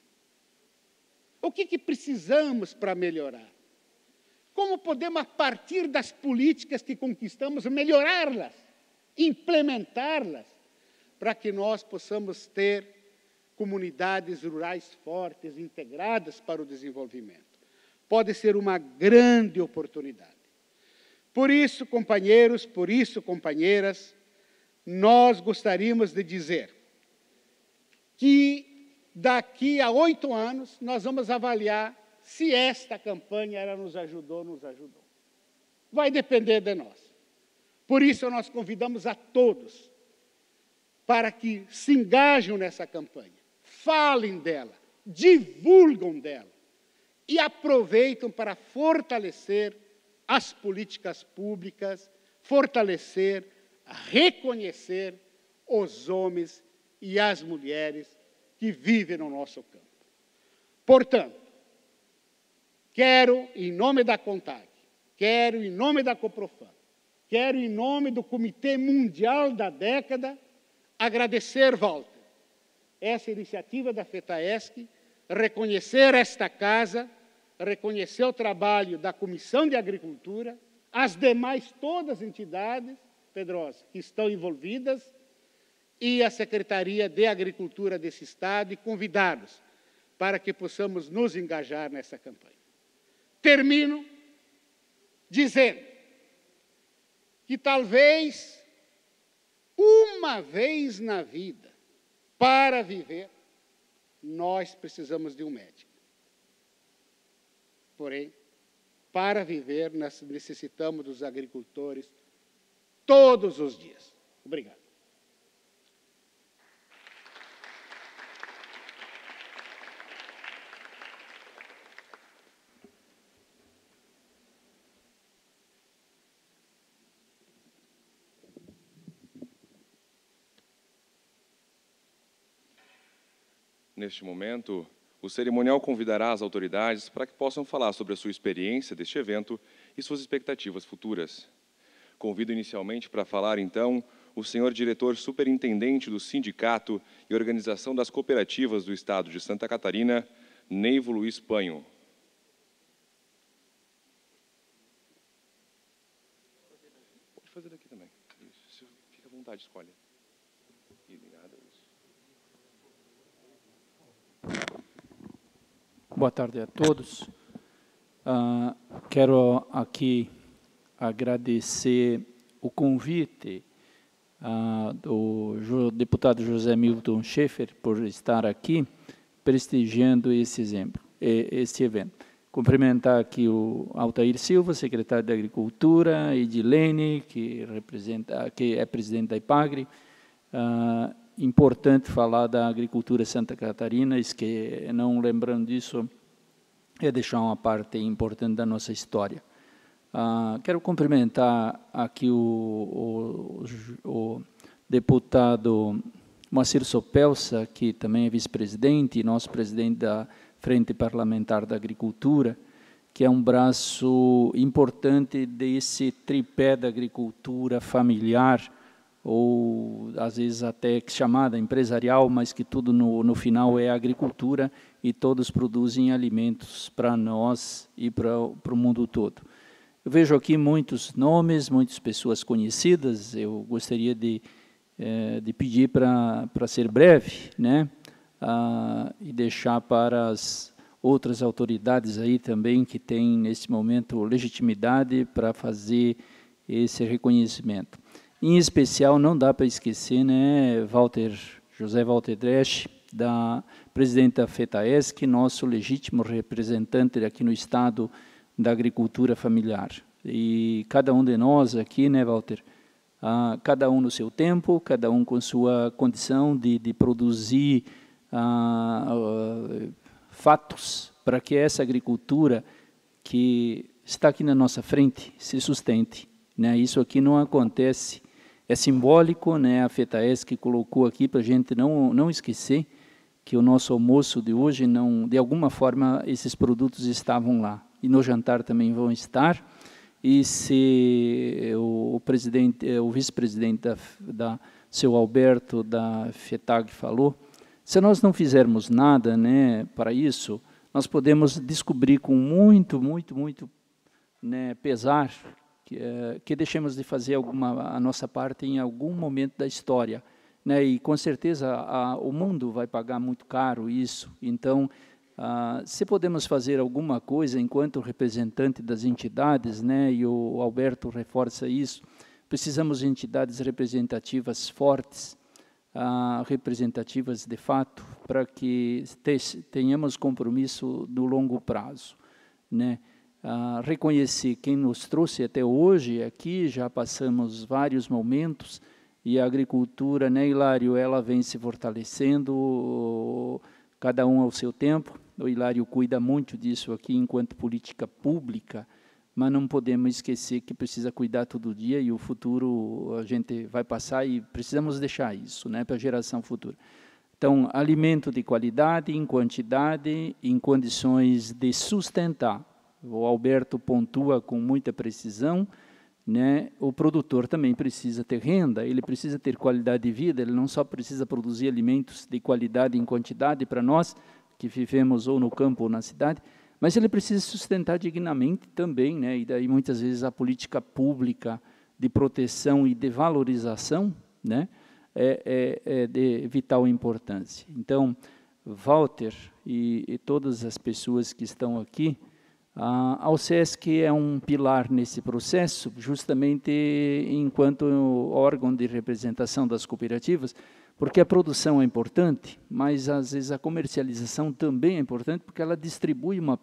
O que, que precisamos para melhorar? Como podemos, a partir das políticas que conquistamos, melhorá-las, implementá-las, para que nós possamos ter comunidades rurais fortes, integradas para o desenvolvimento? Pode ser uma grande oportunidade. Por isso, companheiros, por isso, companheiras, nós gostaríamos de dizer que daqui a oito anos nós vamos avaliar se esta campanha ela nos ajudou ou nos ajudou. Vai depender de nós. Por isso, nós convidamos a todos para que se engajem nessa campanha, falem dela, divulgam dela e aproveitem para fortalecer as políticas públicas, fortalecer, reconhecer os homens e as mulheres que vivem no nosso campo. Portanto, quero, em nome da CONTAG, quero, em nome da COPROFAM, quero, em nome do Comitê Mundial da Década, agradecer, Walter, essa iniciativa da FETAESC, reconhecer esta casa, reconhecer o trabalho da Comissão de Agricultura, as demais todas as entidades, Pedrosa, que estão envolvidas, e a Secretaria de Agricultura desse Estado e convidá-los para que possamos nos engajar nessa campanha. Termino dizendo que talvez uma vez na vida, para viver, nós precisamos de um médico. Porém, para viver, nós necessitamos dos agricultores todos os dias. Obrigado. Neste momento, o cerimonial convidará as autoridades para que possam falar sobre a sua experiência deste evento e suas expectativas futuras. Convido inicialmente para falar, então, o senhor diretor superintendente do Sindicato e Organização das Cooperativas do Estado de Santa Catarina, Neivo Luiz Panho. Pode fazer daqui também. Isso. Fica à vontade, escolhe. Boa tarde a todos. Uh, quero aqui agradecer o convite uh, do deputado José Milton Schaeffer por estar aqui prestigiando esse exemplo, esse evento. Cumprimentar aqui o Altair Silva, secretário de Agricultura, Edilene, que, representa, que é presidente da IPAGRE. Uh, Importante falar da agricultura Santa Catarina, isso que, não lembrando disso, é deixar uma parte importante da nossa história. Uh, quero cumprimentar aqui o, o, o deputado Moacir Sopelsa, que também é vice-presidente e nosso presidente da Frente Parlamentar da Agricultura, que é um braço importante desse tripé da agricultura familiar, ou às vezes até chamada empresarial, mas que tudo no, no final é agricultura e todos produzem alimentos para nós e para o mundo todo. Eu vejo aqui muitos nomes, muitas pessoas conhecidas, eu gostaria de, eh, de pedir para para ser breve, né? Ah, e deixar para as outras autoridades aí também que têm nesse momento legitimidade para fazer esse reconhecimento. Em especial, não dá para esquecer, né, Walter, José Walter Dresch, da presidente da FETAESC, nosso legítimo representante aqui no Estado da Agricultura Familiar. E cada um de nós aqui, né, Walter, ah, cada um no seu tempo, cada um com sua condição de, de produzir ah, ah, fatos para que essa agricultura que está aqui na nossa frente se sustente. Né? Isso aqui não acontece. É simbólico, né, a FETAESC colocou aqui para a gente não, não esquecer que o nosso almoço de hoje, não, de alguma forma, esses produtos estavam lá. E no jantar também vão estar. E se o, o, presidente, o vice-presidente da, da, seu Alberto, da FETAG, falou, se nós não fizermos nada, né, para isso, nós podemos descobrir com muito, muito, muito, né, pesar, Que, que deixemos de fazer alguma, a nossa parte em algum momento da história. Né? E, com certeza, a, o mundo vai pagar muito caro isso. Então, ah, se podemos fazer alguma coisa enquanto representante das entidades, né? E o Alberto reforça isso, precisamos de entidades representativas fortes, ah, representativas de fato, para que te, tenhamos compromisso no longo prazo. Né? Uh, reconhecer quem nos trouxe até hoje, aqui já passamos vários momentos, e a agricultura, né, Hilário, ela vem se fortalecendo, cada um ao seu tempo. O Hilário cuida muito disso aqui enquanto política pública, mas não podemos esquecer que precisa cuidar todo dia, e o futuro a gente vai passar e precisamos deixar isso, né, para a geração futura. Então, alimento de qualidade, em quantidade, em condições de sustentar. O Alberto pontua com muita precisão, né? O produtor também precisa ter renda, ele precisa ter qualidade de vida, ele não só precisa produzir alimentos de qualidade em quantidade para nós, que vivemos ou no campo ou na cidade, mas ele precisa sustentar dignamente também, né? E daí muitas vezes a política pública de proteção e de valorização, né, é, é, é de vital importância. Então, Walter e, e todas as pessoas que estão aqui, a, a OSESC é um pilar nesse processo, justamente enquanto órgão de representação das cooperativas, porque a produção é importante, mas às vezes a comercialização também é importante, porque ela distribui, uma,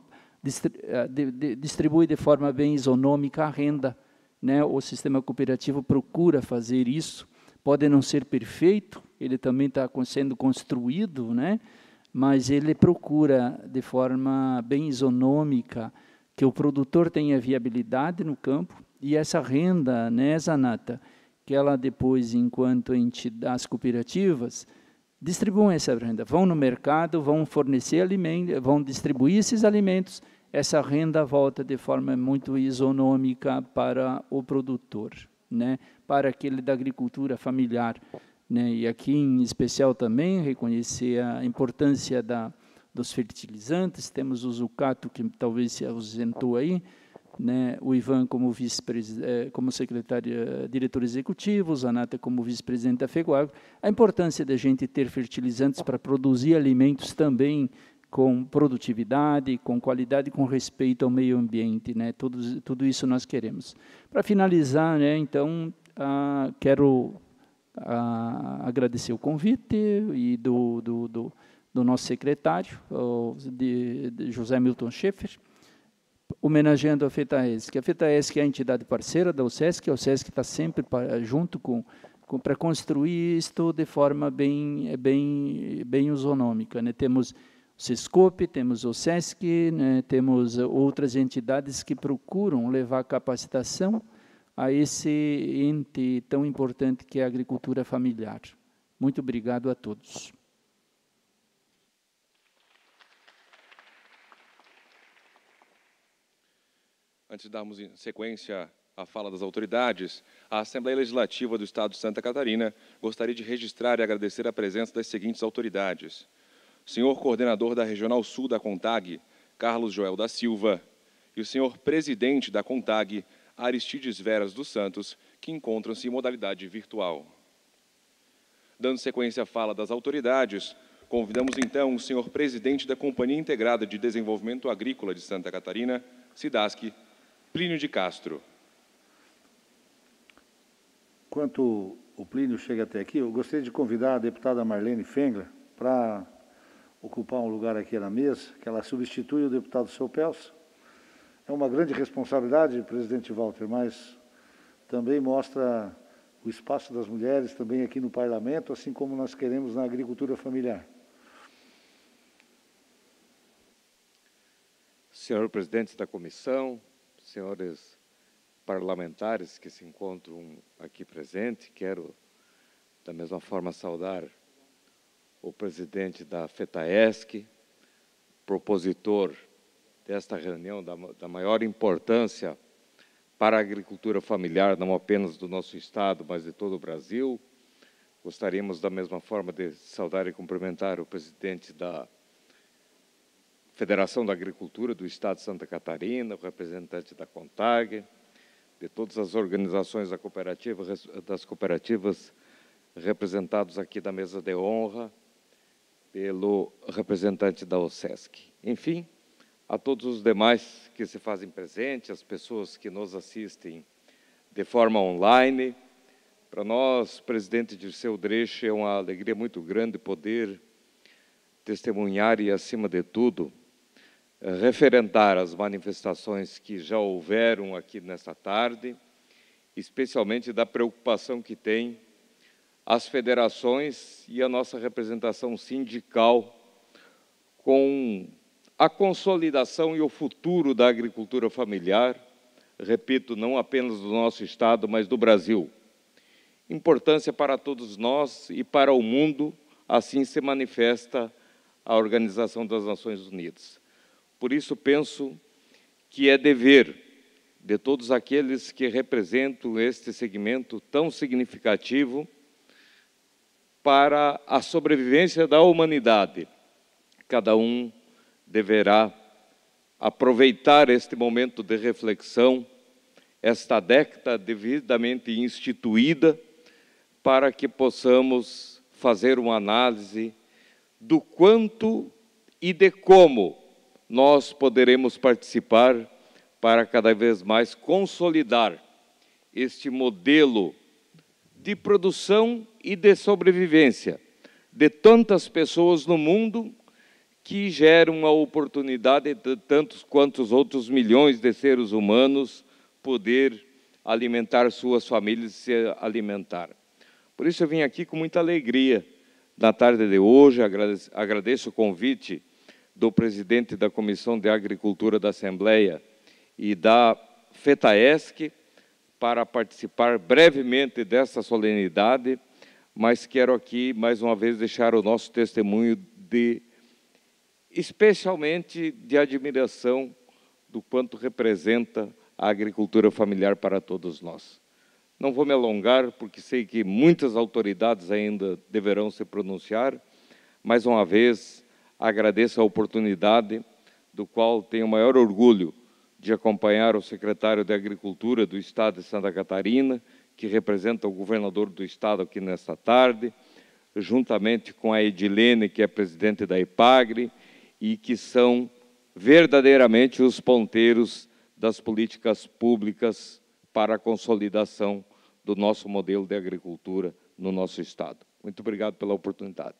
distribui de forma bem isonômica a renda, né? O sistema cooperativo procura fazer isso, pode não ser perfeito, ele também está sendo construído, né? Mas ele procura de forma bem isonômica que o produtor tenha viabilidade no campo e essa renda, né, Zanata, que ela depois, enquanto entidades cooperativas, distribuem essa renda, vão no mercado, vão fornecer alimentos, vão distribuir esses alimentos, essa renda volta de forma muito isonômica para o produtor, né, para aquele da agricultura familiar, né, e aqui em especial também reconhecer a importância da, dos fertilizantes, temos o Zucato, que talvez se ausentou aí, né, o Ivan como vice como secretário, diretor executivo, o Zanata como vice-presidente da FEGOAGRO, a importância da gente ter fertilizantes para produzir alimentos também com produtividade, com qualidade, com respeito ao meio ambiente, né, tudo, tudo isso nós queremos. Para finalizar, né, então, ah, quero ah, agradecer o convite e do, do, do, do nosso secretário, o, de, de José Milton Schaeffer, homenageando a FETAESC. A FETAESC é a entidade parceira da OSESC, a OSESC está sempre para, junto com, com para construir isto de forma bem, bem, bem isonômica, né? Temos o SESCOP, temos o OSESC, né? Temos outras entidades que procuram levar capacitação a esse ente tão importante que é a agricultura familiar. Muito obrigado a todos. Antes de darmos sequência à fala das autoridades, a Assembleia Legislativa do Estado de Santa Catarina gostaria de registrar e agradecer a presença das seguintes autoridades. O senhor coordenador da Regional Sul da CONTAG, Carlos Joel da Silva, e o senhor presidente da CONTAG, Aristides Veras dos Santos, que encontram-se em modalidade virtual. Dando sequência à fala das autoridades, convidamos então o senhor presidente da Companhia Integrada de Desenvolvimento Agrícola de Santa Catarina, SIDASC, Plínio de Castro. Enquanto o Plínio chega até aqui, eu gostaria de convidar a deputada Marlene Fengler para ocupar um lugar aqui na mesa, que ela substitui o deputado Seu Pelso. É uma grande responsabilidade, presidente Walter, mas também mostra o espaço das mulheres também aqui no parlamento, assim como nós queremos na agricultura familiar. Senhor presidente da comissão, senhores parlamentares que se encontram aqui presentes, quero da mesma forma saudar o presidente da FETAESC, propositor desta reunião da, da maior importância para a agricultura familiar, não apenas do nosso estado, mas de todo o Brasil. Gostaríamos da mesma forma de saudar e cumprimentar o presidente da Federação da Agricultura do Estado de Santa Catarina, o representante da CONTAG, de todas as organizações da cooperativa, das cooperativas representados aqui da mesa de honra, pelo representante da OSESC. Enfim, a todos os demais que se fazem presentes, as pessoas que nos assistem de forma online. Para nós, presidente Dirceu Dresch, é uma alegria muito grande poder testemunhar e, acima de tudo, referendar as manifestações que já houveram aqui nesta tarde, especialmente da preocupação que tem as federações e a nossa representação sindical com a consolidação e o futuro da agricultura familiar, repito, não apenas do nosso estado, mas do Brasil. Importância para todos nós e para o mundo, assim se manifesta a Organização das Nações Unidas. Por isso, penso que é dever de todos aqueles que representam este segmento tão significativo para a sobrevivência da humanidade. Cada um deverá aproveitar este momento de reflexão, esta década devidamente instituída, para que possamos fazer uma análise do quanto e de como nós poderemos participar para cada vez mais consolidar este modelo de produção e de sobrevivência de tantas pessoas no mundo que geram a oportunidade de tantos quantos outros milhões de seres humanos poder alimentar suas famílias e se alimentar. Por isso eu vim aqui com muita alegria na tarde de hoje, agradeço, agradeço o convite do presidente da Comissão de Agricultura da Assembleia e da FETAESC para participar brevemente dessa solenidade, mas quero aqui, mais uma vez, deixar o nosso testemunho de, especialmente, de admiração do quanto representa a agricultura familiar para todos nós. Não vou me alongar, porque sei que muitas autoridades ainda deverão se pronunciar. Mais uma vez, agradeço a oportunidade, do qual tenho o maior orgulho de acompanhar o secretário de Agricultura do Estado de Santa Catarina, que representa o governador do Estado aqui nesta tarde, juntamente com a Edilene, que é presidente da EPAGRE, e que são verdadeiramente os ponteiros das políticas públicas para a consolidação do nosso modelo de agricultura no nosso Estado. Muito obrigado pela oportunidade.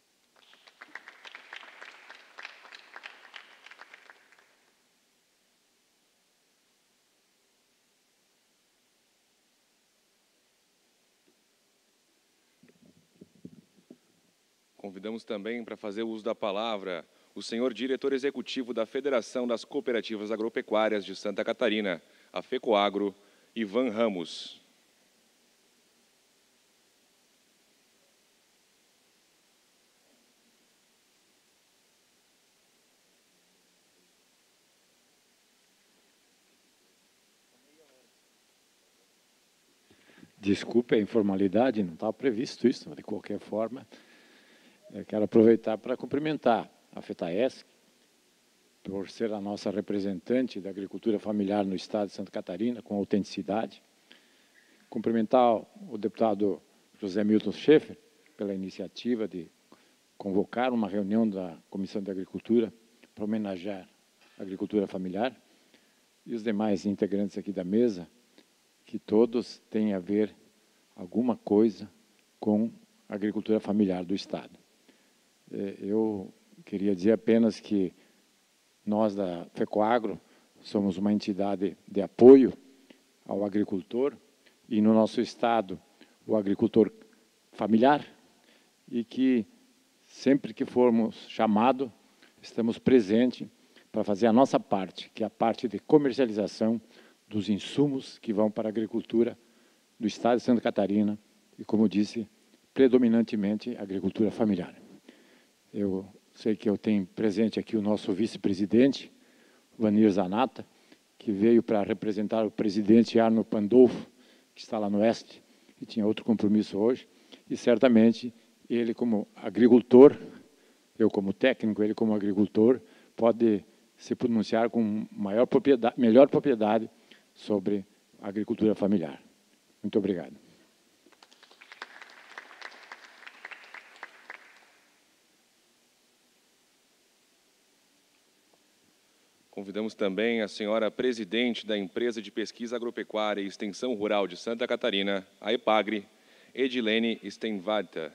Convidamos também para fazer uso da palavra o senhor diretor executivo da Federação das Cooperativas Agropecuárias de Santa Catarina, a FECOAGRO, Ivan Ramos. Desculpe a informalidade, não estava previsto isso, mas de qualquer forma, eu quero aproveitar para cumprimentar a FETAESC, por ser a nossa representante da agricultura familiar no Estado de Santa Catarina, com autenticidade. Cumprimentar o deputado José Milton Schaeffer pela iniciativa de convocar uma reunião da Comissão de Agricultura para homenagear a agricultura familiar e os demais integrantes aqui da mesa, que todos têm a ver alguma coisa com a agricultura familiar do Estado. Eu queria dizer apenas que nós da FECOAGRO somos uma entidade de apoio ao agricultor e no nosso Estado o agricultor familiar e que sempre que formos chamados estamos presentes para fazer a nossa parte, que é a parte de comercialização dos insumos que vão para a agricultura do Estado de Santa Catarina e, como disse, predominantemente agricultura familiar. Eu sei que eu tenho presente aqui o nosso vice-presidente, Vanir Zanata, que veio para representar o presidente Arno Pandolfo, que está lá no Oeste, e tinha outro compromisso hoje, e certamente ele como agricultor, eu como técnico, ele como agricultor, pode se pronunciar com maior propriedade, melhor propriedade sobre a agricultura familiar. Muito obrigado. Convidamos também a senhora presidente da Empresa de Pesquisa Agropecuária e Extensão Rural de Santa Catarina, a EPAGRE, Edilene Stenvarta.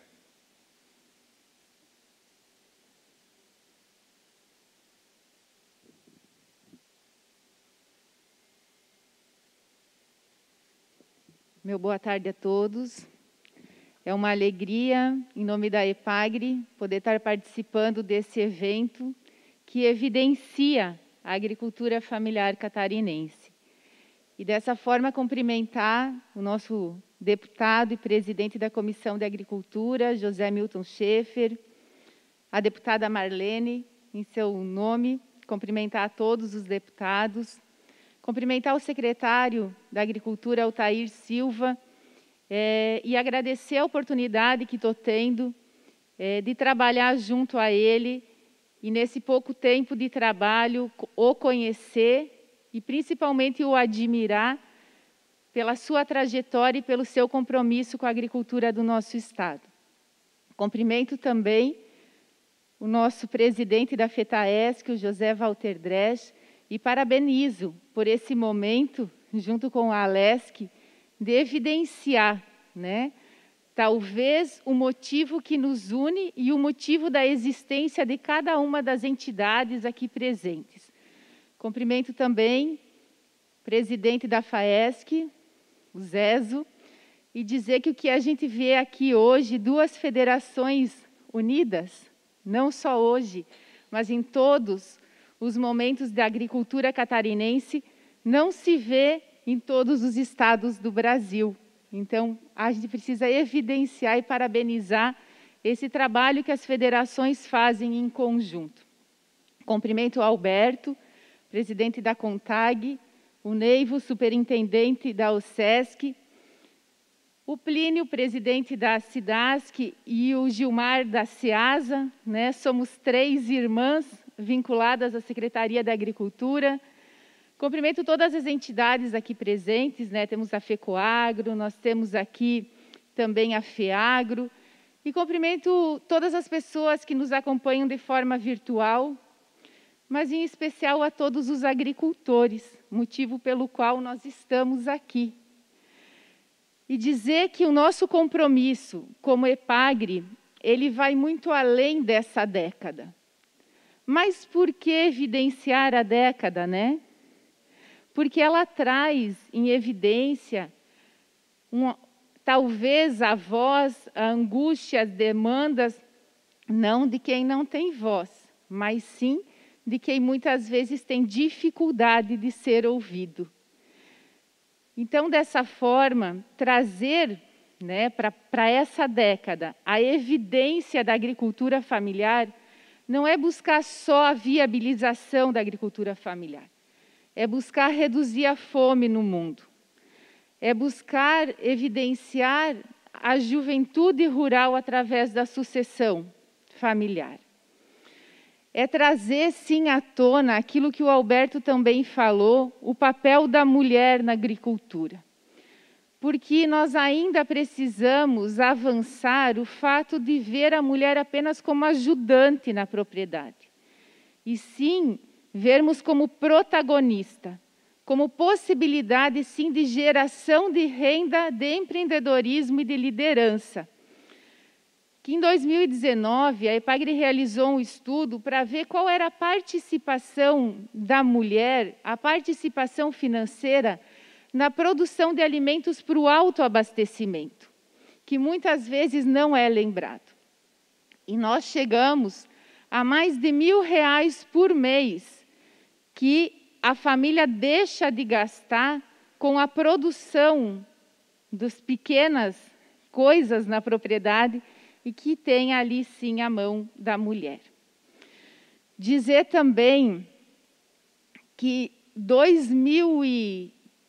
Meu boa tarde a todos. É uma alegria, em nome da EPAGRE, poder estar participando desse evento que evidencia a agricultura familiar catarinense. E dessa forma cumprimentar o nosso deputado e presidente da Comissão de Agricultura, José Milton Schaeffer, a deputada Marlene, em seu nome, cumprimentar a todos os deputados, cumprimentar o secretário da Agricultura, Altair Silva, é, e agradecer a oportunidade que estou tendo é, de trabalhar junto a ele e, nesse pouco tempo de trabalho, o conhecer e, principalmente, o admirar pela sua trajetória e pelo seu compromisso com a agricultura do nosso Estado. Cumprimento também o nosso presidente da FETAESC, o José Walter Dresch, e parabenizo por esse momento, junto com a Alesc, de evidenciar, né, talvez o motivo que nos une e o motivo da existência de cada uma das entidades aqui presentes. Cumprimento também o presidente da FAESC, o Zezo, e dizer que o que a gente vê aqui hoje, duas federações unidas, não só hoje, mas em todos os momentos da agricultura catarinense, não se vê em todos os estados do Brasil. Então, a gente precisa evidenciar e parabenizar esse trabalho que as federações fazem em conjunto. Cumprimento o Alberto, presidente da CONTAG, o Neivo, superintendente da OSESC, o Plínio, presidente da SIDASC, e o Gilmar da SEASA, né? Somos três irmãs vinculadas à Secretaria da Agricultura. Cumprimento todas as entidades aqui presentes, né? Temos a FECOAGRO, nós temos aqui também a FEAGRO, e cumprimento todas as pessoas que nos acompanham de forma virtual, mas em especial a todos os agricultores, motivo pelo qual nós estamos aqui. E dizer que o nosso compromisso como EPAGRE, ele vai muito além dessa década. Mas por que evidenciar a década, né? Porque ela traz em evidência, uma, talvez, a voz, a angústia, as demandas, não de quem não tem voz, mas sim de quem muitas vezes tem dificuldade de ser ouvido. Então, dessa forma, trazer, né, para essa década a evidência da agricultura familiar não é buscar só a viabilização da agricultura familiar, é buscar reduzir a fome no mundo, é buscar evidenciar a juventude rural através da sucessão familiar. É trazer, sim, à tona aquilo que o Alberto também falou, o papel da mulher na agricultura. Porque nós ainda precisamos avançar o fato de ver a mulher apenas como ajudante na propriedade. E sim, vermos como protagonista, como possibilidade, sim, de geração de renda, de empreendedorismo e de liderança. Que em dois mil e dezenove, a EPAGRE realizou um estudo para ver qual era a participação da mulher, a participação financeira na produção de alimentos para o autoabastecimento, que muitas vezes não é lembrado. E nós chegamos a mais de mil reais por mês que a família deixa de gastar com a produção das pequenas coisas na propriedade, e que tem ali, sim, a mão da mulher. Dizer também que dois mil e...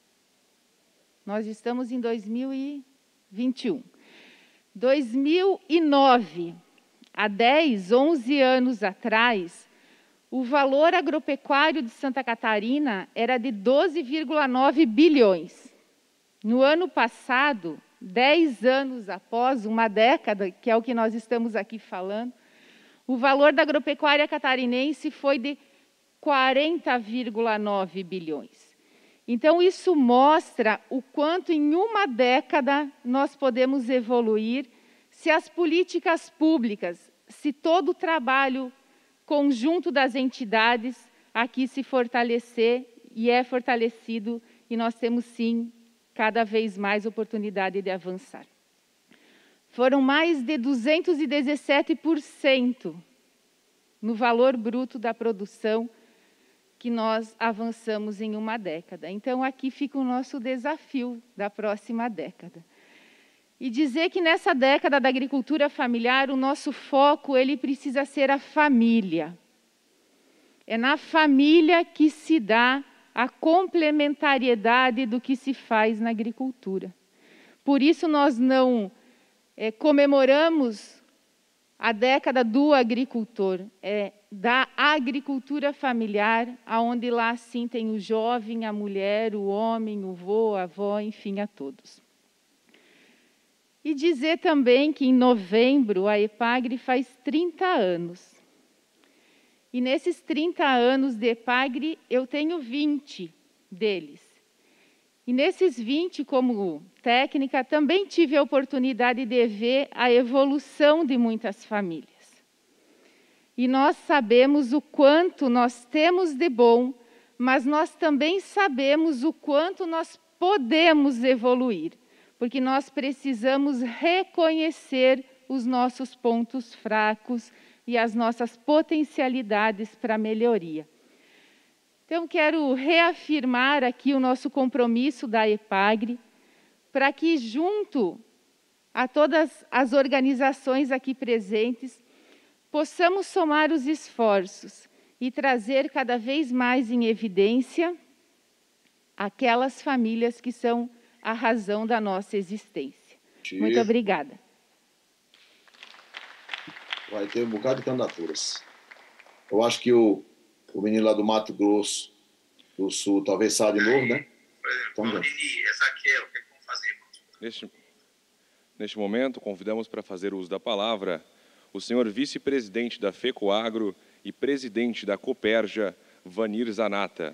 nós estamos em dois mil e vinte e um. dois mil e nove, há dez, onze anos atrás, o valor agropecuário de Santa Catarina era de doze vírgula nove bilhões. No ano passado, dez anos após, uma década, que é o que nós estamos aqui falando, o valor da agropecuária catarinense foi de quarenta vírgula nove bilhões. Então, isso mostra o quanto em uma década nós podemos evoluir se as políticas públicas, se todo o trabalho conjunto das entidades aqui se fortalecer, e é fortalecido, e nós temos, sim, cada vez mais oportunidade de avançar. Foram mais de duzentos e dezessete por cento no valor bruto da produção que nós avançamos em uma década. Então, aqui fica o nosso desafio da próxima década. E dizer que nessa década da agricultura familiar, o nosso foco ele precisa ser a família. É na família que se dá a complementariedade do que se faz na agricultura. Por isso, nós não é, comemoramos a década do agricultor, é da agricultura familiar, aonde lá sim tem o jovem, a mulher, o homem, o vô, a avó, enfim, a todos. E dizer também que em novembro a EPAGRE faz trinta anos. E nesses trinta anos de EPAGRE eu tenho vinte deles. E nesses vinte, como técnica, também tive a oportunidade de ver a evolução de muitas famílias. E nós sabemos o quanto nós temos de bom, mas nós também sabemos o quanto nós podemos evoluir, porque nós precisamos reconhecer os nossos pontos fracos e as nossas potencialidades para melhoria. Então, quero reafirmar aqui o nosso compromisso da EPAGRE, para que, junto a todas as organizações aqui presentes, possamos somar os esforços e trazer cada vez mais em evidência aquelas famílias que são a razão da nossa existência. Muito obrigada. Vai ter um bocado de candidaturas. Eu acho que o, o menino lá do Mato Grosso do Sul talvez saia de novo, né? Então, Ezaquiel, o que vamos fazer? Neste, neste momento, convidamos para fazer uso da palavra o senhor vice-presidente da FECOAGRO e presidente da Coperja, Vanir Zanata.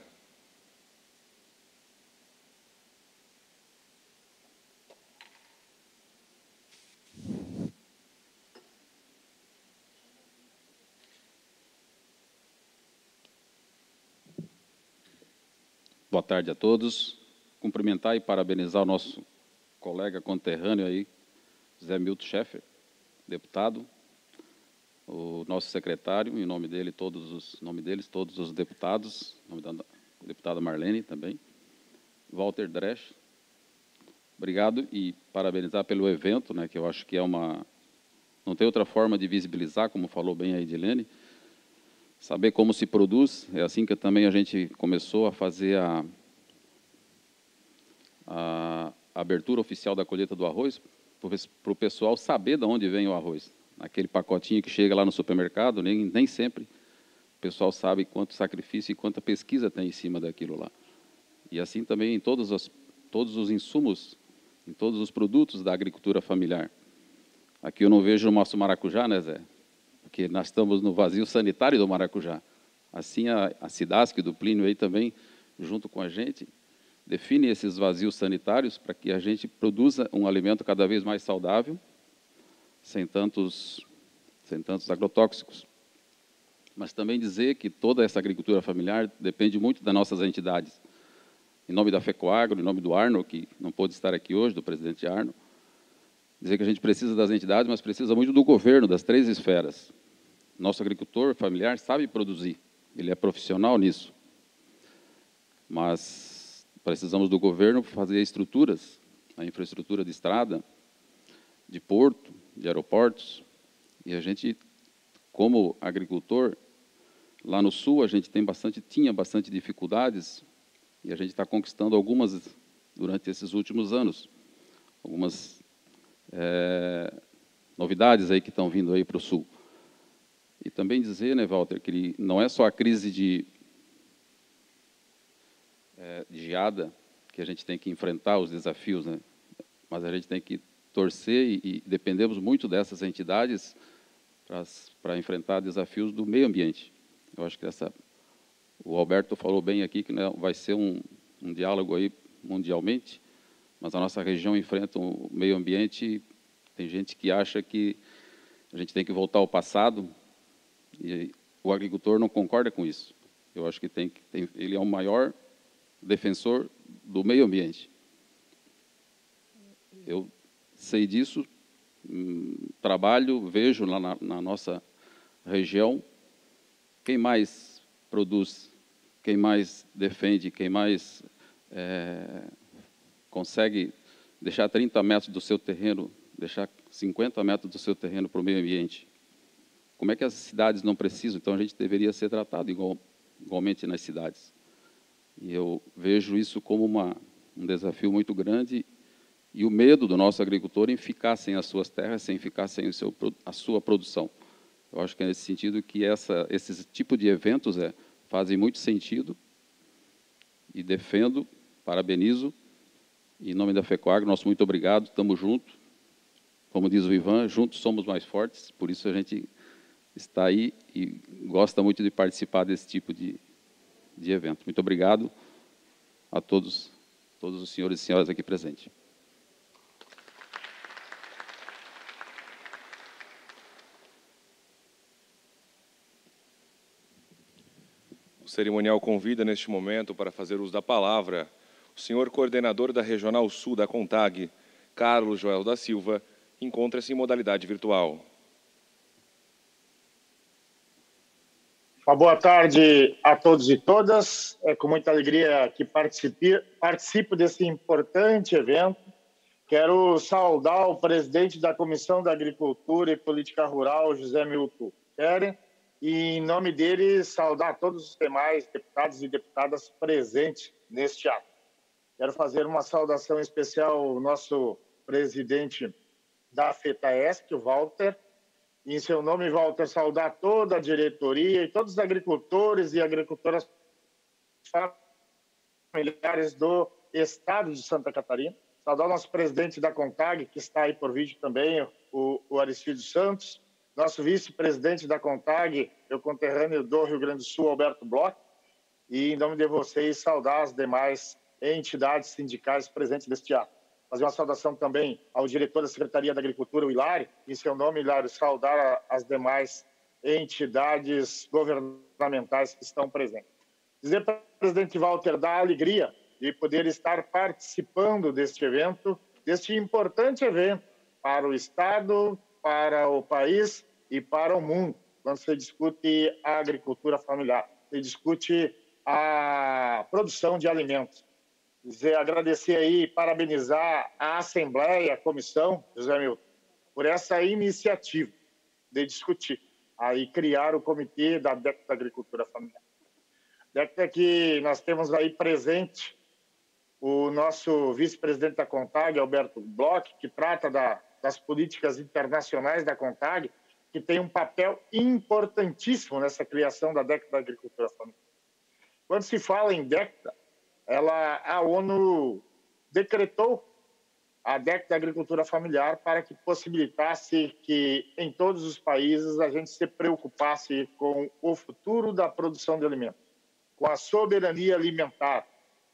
Boa tarde a todos. Cumprimentar e parabenizar o nosso colega conterrâneo aí, Zé Milton Schaeffer, deputado, o nosso secretário, em nome dele, todos os em nome deles, todos os deputados, em nome da deputada Marlene também, Walter Dresch. Obrigado e parabenizar pelo evento, né, que eu acho que é uma não tem outra forma de visibilizar, como falou bem a Edilene, saber como se produz. É assim que também a gente começou a fazer a, a abertura oficial da colheita do arroz, para o pessoal saber de onde vem o arroz. Aquele pacotinho que chega lá no supermercado, nem, nem sempre o pessoal sabe quanto sacrifício e quanta pesquisa tem em cima daquilo lá. E assim também em todos os, todos os insumos, em todos os produtos da agricultura familiar. Aqui eu não vejo o nosso maracujá, né, Zé? Porque nós estamos no vazio sanitário do maracujá. Assim, a, a Cidasc do Plínio aí também, junto com a gente, define esses vazios sanitários para que a gente produza um alimento cada vez mais saudável, sem tantos, sem tantos agrotóxicos. Mas também dizer que toda essa agricultura familiar depende muito das nossas entidades. Em nome da FECOAGRO, em nome do Arno, que não pôde estar aqui hoje, do presidente Arno, dizer que a gente precisa das entidades, mas precisa muito do governo, das três esferas. Nosso agricultor familiar sabe produzir, ele é profissional nisso. Mas precisamos do governo para fazer estruturas, a infraestrutura de estrada, de porto, de aeroportos. E a gente, como agricultor, lá no Sul, a gente tem bastante, tinha bastante dificuldades, e a gente está conquistando algumas durante esses últimos anos. Algumas É, novidades aí que estão vindo aí para o Sul. E também dizer, né, Walter, que não é só a crise de, é, de geada que a gente tem que enfrentar os desafios, né, mas a gente tem que torcer e, e dependemos muito dessas entidades para enfrentar desafios do meio ambiente. Eu acho que essa, o Alberto falou bem aqui que, né, vai ser um, um diálogo aí mundialmente, mas a nossa região enfrenta o meio ambiente. Tem gente que acha que a gente tem que voltar ao passado, e o agricultor não concorda com isso. Eu acho que tem, tem ele é o maior defensor do meio ambiente. Eu sei disso, hum, trabalho, vejo lá na, na nossa região, quem mais produz, quem mais defende, quem mais é, consegue deixar trinta metros do seu terreno, deixar cinquenta metros do seu terreno para o meio ambiente. Como é que as cidades não precisam? Então, a gente deveria ser tratado igual, igualmente nas cidades. E eu vejo isso como uma, um desafio muito grande, e o medo do nosso agricultor em ficar sem as suas terras, sem ficar sem o seu, a sua produção. Eu acho que é nesse sentido que essa, esses tipos de eventos é, fazem muito sentido e defendo, parabenizo. Em nome da FECOAGRO, nosso muito obrigado, estamos juntos. Como diz o Ivan, juntos somos mais fortes, por isso a gente está aí e gosta muito de participar desse tipo de, de evento. Muito obrigado a todos, todos os senhores e senhoras aqui presentes. O cerimonial convida, neste momento, para fazer uso da palavra, o senhor coordenador da Regional Sul da CONTAG, Carlos Joel da Silva, encontra-se em modalidade virtual. Uma boa tarde a todos e todas. É com muita alegria que participo desse importante evento. Quero saudar o presidente da Comissão da Agricultura e Política Rural, José Milton Keren, e, em nome dele, saudar todos os demais deputados e deputadas presentes neste ato. Quero fazer uma saudação especial ao nosso presidente da FETAESC, o Walter, e, em seu nome, Walter, saudar toda a diretoria e todos os agricultores e agricultoras familiares do estado de Santa Catarina. Saudar o nosso presidente da CONTAG, que está aí por vídeo também, o, o Aristides Santos, nosso vice-presidente da CONTAG, meu conterrâneo do Rio Grande do Sul, Alberto Bloch, e, em nome de vocês, saudar as demais entidades sindicais presentes neste ato. Fazer uma saudação também ao diretor da Secretaria da Agricultura, o Hilário, em seu nome, Hilário, saudar as demais entidades governamentais que estão presentes. Dizer para o presidente Walter da alegria de poder estar participando deste evento, deste importante evento para o Estado, para o país e para o mundo, quando se discute a agricultura familiar, se discute a produção de alimentos. Dizer, agradecer aí, parabenizar a Assembleia, a Comissão, José Milton, por essa iniciativa de discutir, aí criar o Comitê da D E C da Agricultura Familiar. D E C que nós temos aí presente o nosso vice-presidente da CONTAG, Alberto Bloch, que trata da, das políticas internacionais da CONTAG, que tem um papel importantíssimo nessa criação da D E C da Agricultura Familiar. Quando se fala em D E C, ela, a ONU decretou a D E C da Agricultura Familiar para que possibilitasse que, em todos os países, a gente se preocupasse com o futuro da produção de alimentos, com a soberania alimentar,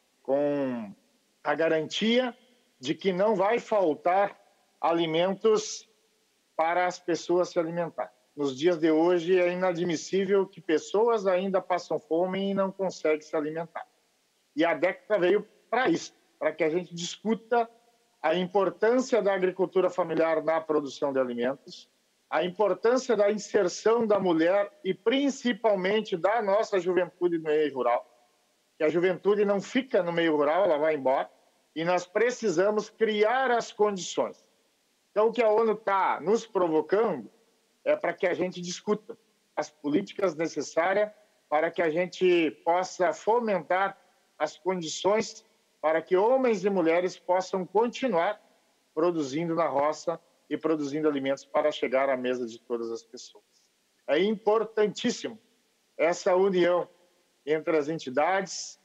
com a garantia de que não vai faltar alimentos para as pessoas se alimentar. Nos dias de hoje, é inadmissível que pessoas ainda passam fome e não conseguem se alimentar. E a D E C veio para isso, para que a gente discuta a importância da agricultura familiar na produção de alimentos, a importância da inserção da mulher e, principalmente, da nossa juventude no meio rural. Que a juventude não fica no meio rural, ela vai embora, e nós precisamos criar as condições. Então, o que a ONU está nos provocando é para que a gente discuta as políticas necessárias para que a gente possa fomentar as condições para que homens e mulheres possam continuar produzindo na roça e produzindo alimentos para chegar à mesa de todas as pessoas. É importantíssimo essa união entre as entidades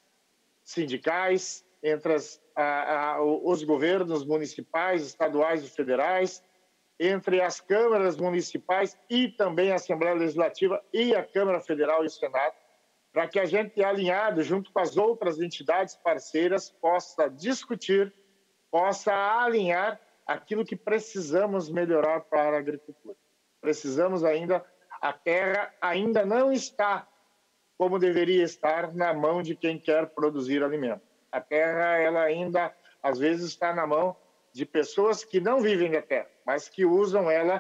sindicais, entre as, a, a, os governos municipais, estaduais e federais, entre as câmaras municipais e também a Assembleia Legislativa e a Câmara Federal e o Senado, para que a gente, alinhado junto com as outras entidades parceiras, possa discutir, possa alinhar aquilo que precisamos melhorar para a agricultura. Precisamos ainda, a terra ainda não está como deveria estar na mão de quem quer produzir alimento. A terra, ela ainda, às vezes, está na mão de pessoas que não vivem da terra, mas que usam ela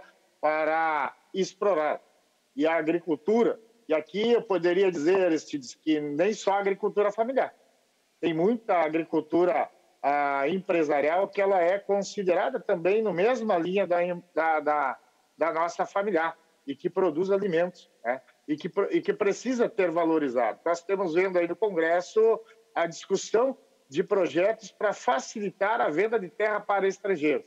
para explorar. E a agricultura, e aqui eu poderia dizer, Aristides, que nem só a agricultura familiar. Tem muita agricultura ah, empresarial que ela é considerada também na mesma linha da, da, da, da nossa familiar e que produz alimentos, né? e, que, e que precisa ter valorizado. Nós estamos vendo aí no Congresso a discussão de projetos para facilitar a venda de terra para estrangeiros.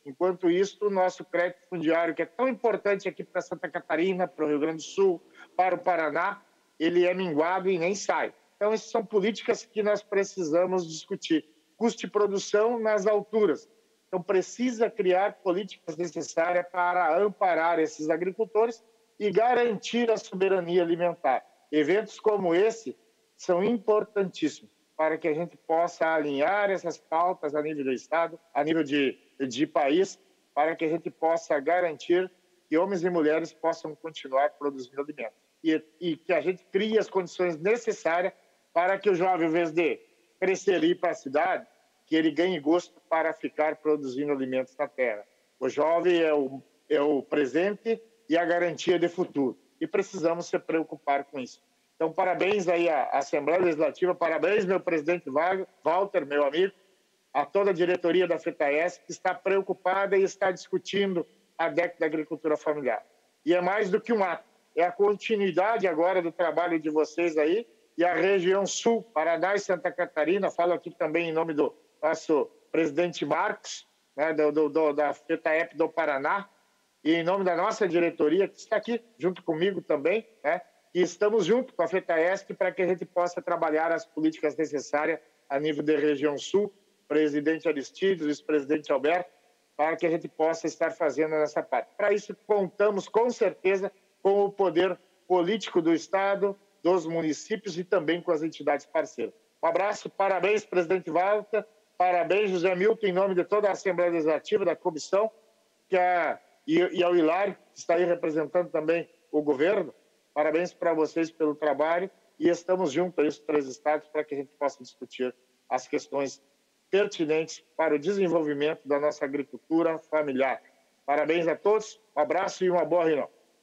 Enquanto isso, o nosso crédito fundiário, que é tão importante aqui para Santa Catarina, para o Rio Grande do Sul, para o Paraná, ele é minguado e nem sai. Então, essas são políticas que nós precisamos discutir. Custo de produção nas alturas. Então, precisa criar políticas necessárias para amparar esses agricultores e garantir a soberania alimentar. Eventos como esse são importantíssimos para que a gente possa alinhar essas pautas a nível do Estado, a nível de, de país, para que a gente possa garantir que homens e mulheres possam continuar produzindo alimentos. E, e que a gente crie as condições necessárias para que o jovem, em vez de crescer e ir para a cidade, que ele ganhe gosto para ficar produzindo alimentos na terra. O jovem é o, é o presente e a garantia de futuro. E precisamos se preocupar com isso. Então, parabéns aí à Assembleia Legislativa, parabéns, meu presidente Walter, meu amigo, a toda a diretoria da FETAESC, que está preocupada e está discutindo a D E C da agricultura familiar. E é mais do que um ato, é a continuidade agora do trabalho de vocês aí, e a região sul, Paraná e Santa Catarina, falo aqui também em nome do nosso presidente Marcos, né, do, do, do, da FETAEP do Paraná, e em nome da nossa diretoria, que está aqui junto comigo também, né, e estamos junto com a FETAESC para que a gente possa trabalhar as políticas necessárias a nível da região sul, presidente Aristides, vice-presidente Alberto, para que a gente possa estar fazendo nessa parte. Para isso, contamos com certeza com o poder político do Estado, dos municípios e também com as entidades parceiras. Um abraço, parabéns, presidente Walter, parabéns, José Milton, em nome de toda a Assembleia Legislativa, da comissão, que a, e, e ao Hilário, que está aí representando também o governo. Parabéns para vocês pelo trabalho e estamos juntos, os três estados, para que a gente possa discutir as questões pertinentes para o desenvolvimento da nossa agricultura familiar. Parabéns a todos, um abraço e uma boa reunião.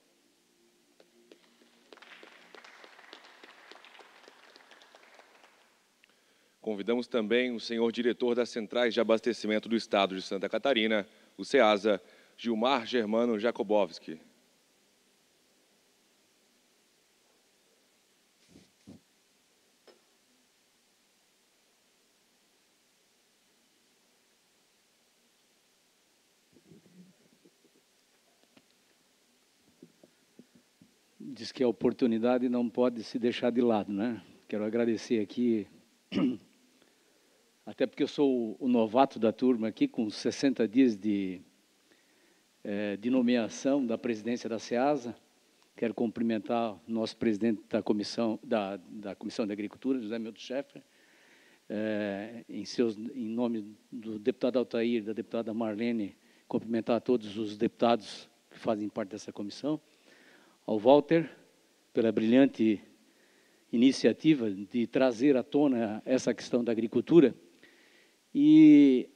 Convidamos também o senhor diretor das Centrais de Abastecimento do Estado de Santa Catarina, o SEASA, Gilmar Germano Jakubowski. Diz que a oportunidade não pode se deixar de lado, né? Quero agradecer aqui, até porque eu sou o novato da turma aqui, com sessenta dias de, é, de nomeação da presidência da SEASA. Quero cumprimentar o nosso presidente da Comissão, da, da Comissão de Agricultura, José Milton Schaeffer, é, em, seus, em nome do deputado Altair, da deputada Marlene, cumprimentar a todos os deputados que fazem parte dessa comissão. Ao Walter, pela brilhante iniciativa de trazer à tona essa questão da agricultura. E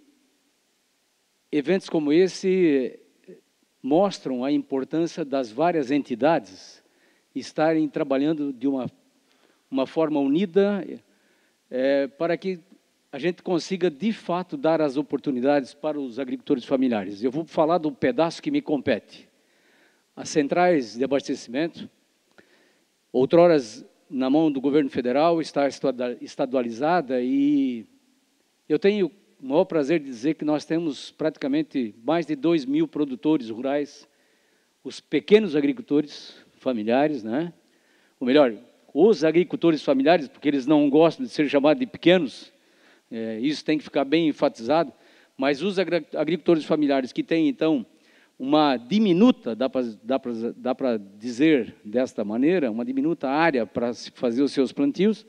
eventos como esse mostram a importância das várias entidades estarem trabalhando de uma, uma forma unida é, para que a gente consiga, de fato, dar as oportunidades para os agricultores familiares. Eu vou falar do pedaço que me compete. As centrais de abastecimento, outrora na mão do governo federal, está estadualizada e eu tenho o maior prazer de dizer que nós temos praticamente mais de dois mil produtores rurais, os pequenos agricultores familiares, né? Ou melhor, os agricultores familiares, porque eles não gostam de ser chamados de pequenos, é, isso tem que ficar bem enfatizado, mas os agricultores familiares que têm, então, uma diminuta, dá para dá para dá para dizer desta maneira, uma diminuta área para se fazer os seus plantios,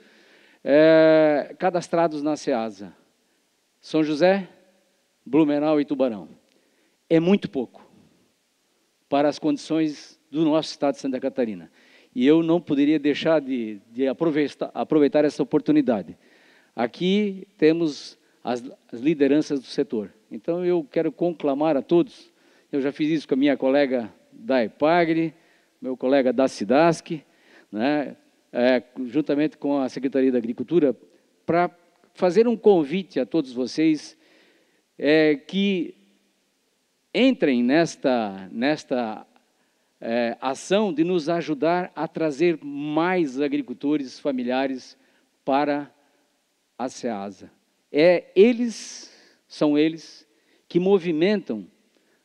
é, cadastrados na SEASA. São José, Blumenau e Tubarão. É muito pouco para as condições do nosso estado de Santa Catarina. E eu não poderia deixar de, de aproveitar, aproveitar essa oportunidade. Aqui temos as, as lideranças do setor. Então, eu quero conclamar a todos. Eu já fiz isso com a minha colega da EPAGRE, meu colega da SIDASC, né, é, juntamente com a Secretaria da Agricultura, para fazer um convite a todos vocês é, que entrem nesta, nesta é, ação de nos ajudar a trazer mais agricultores familiares para a SEASA. É, eles, são eles que movimentam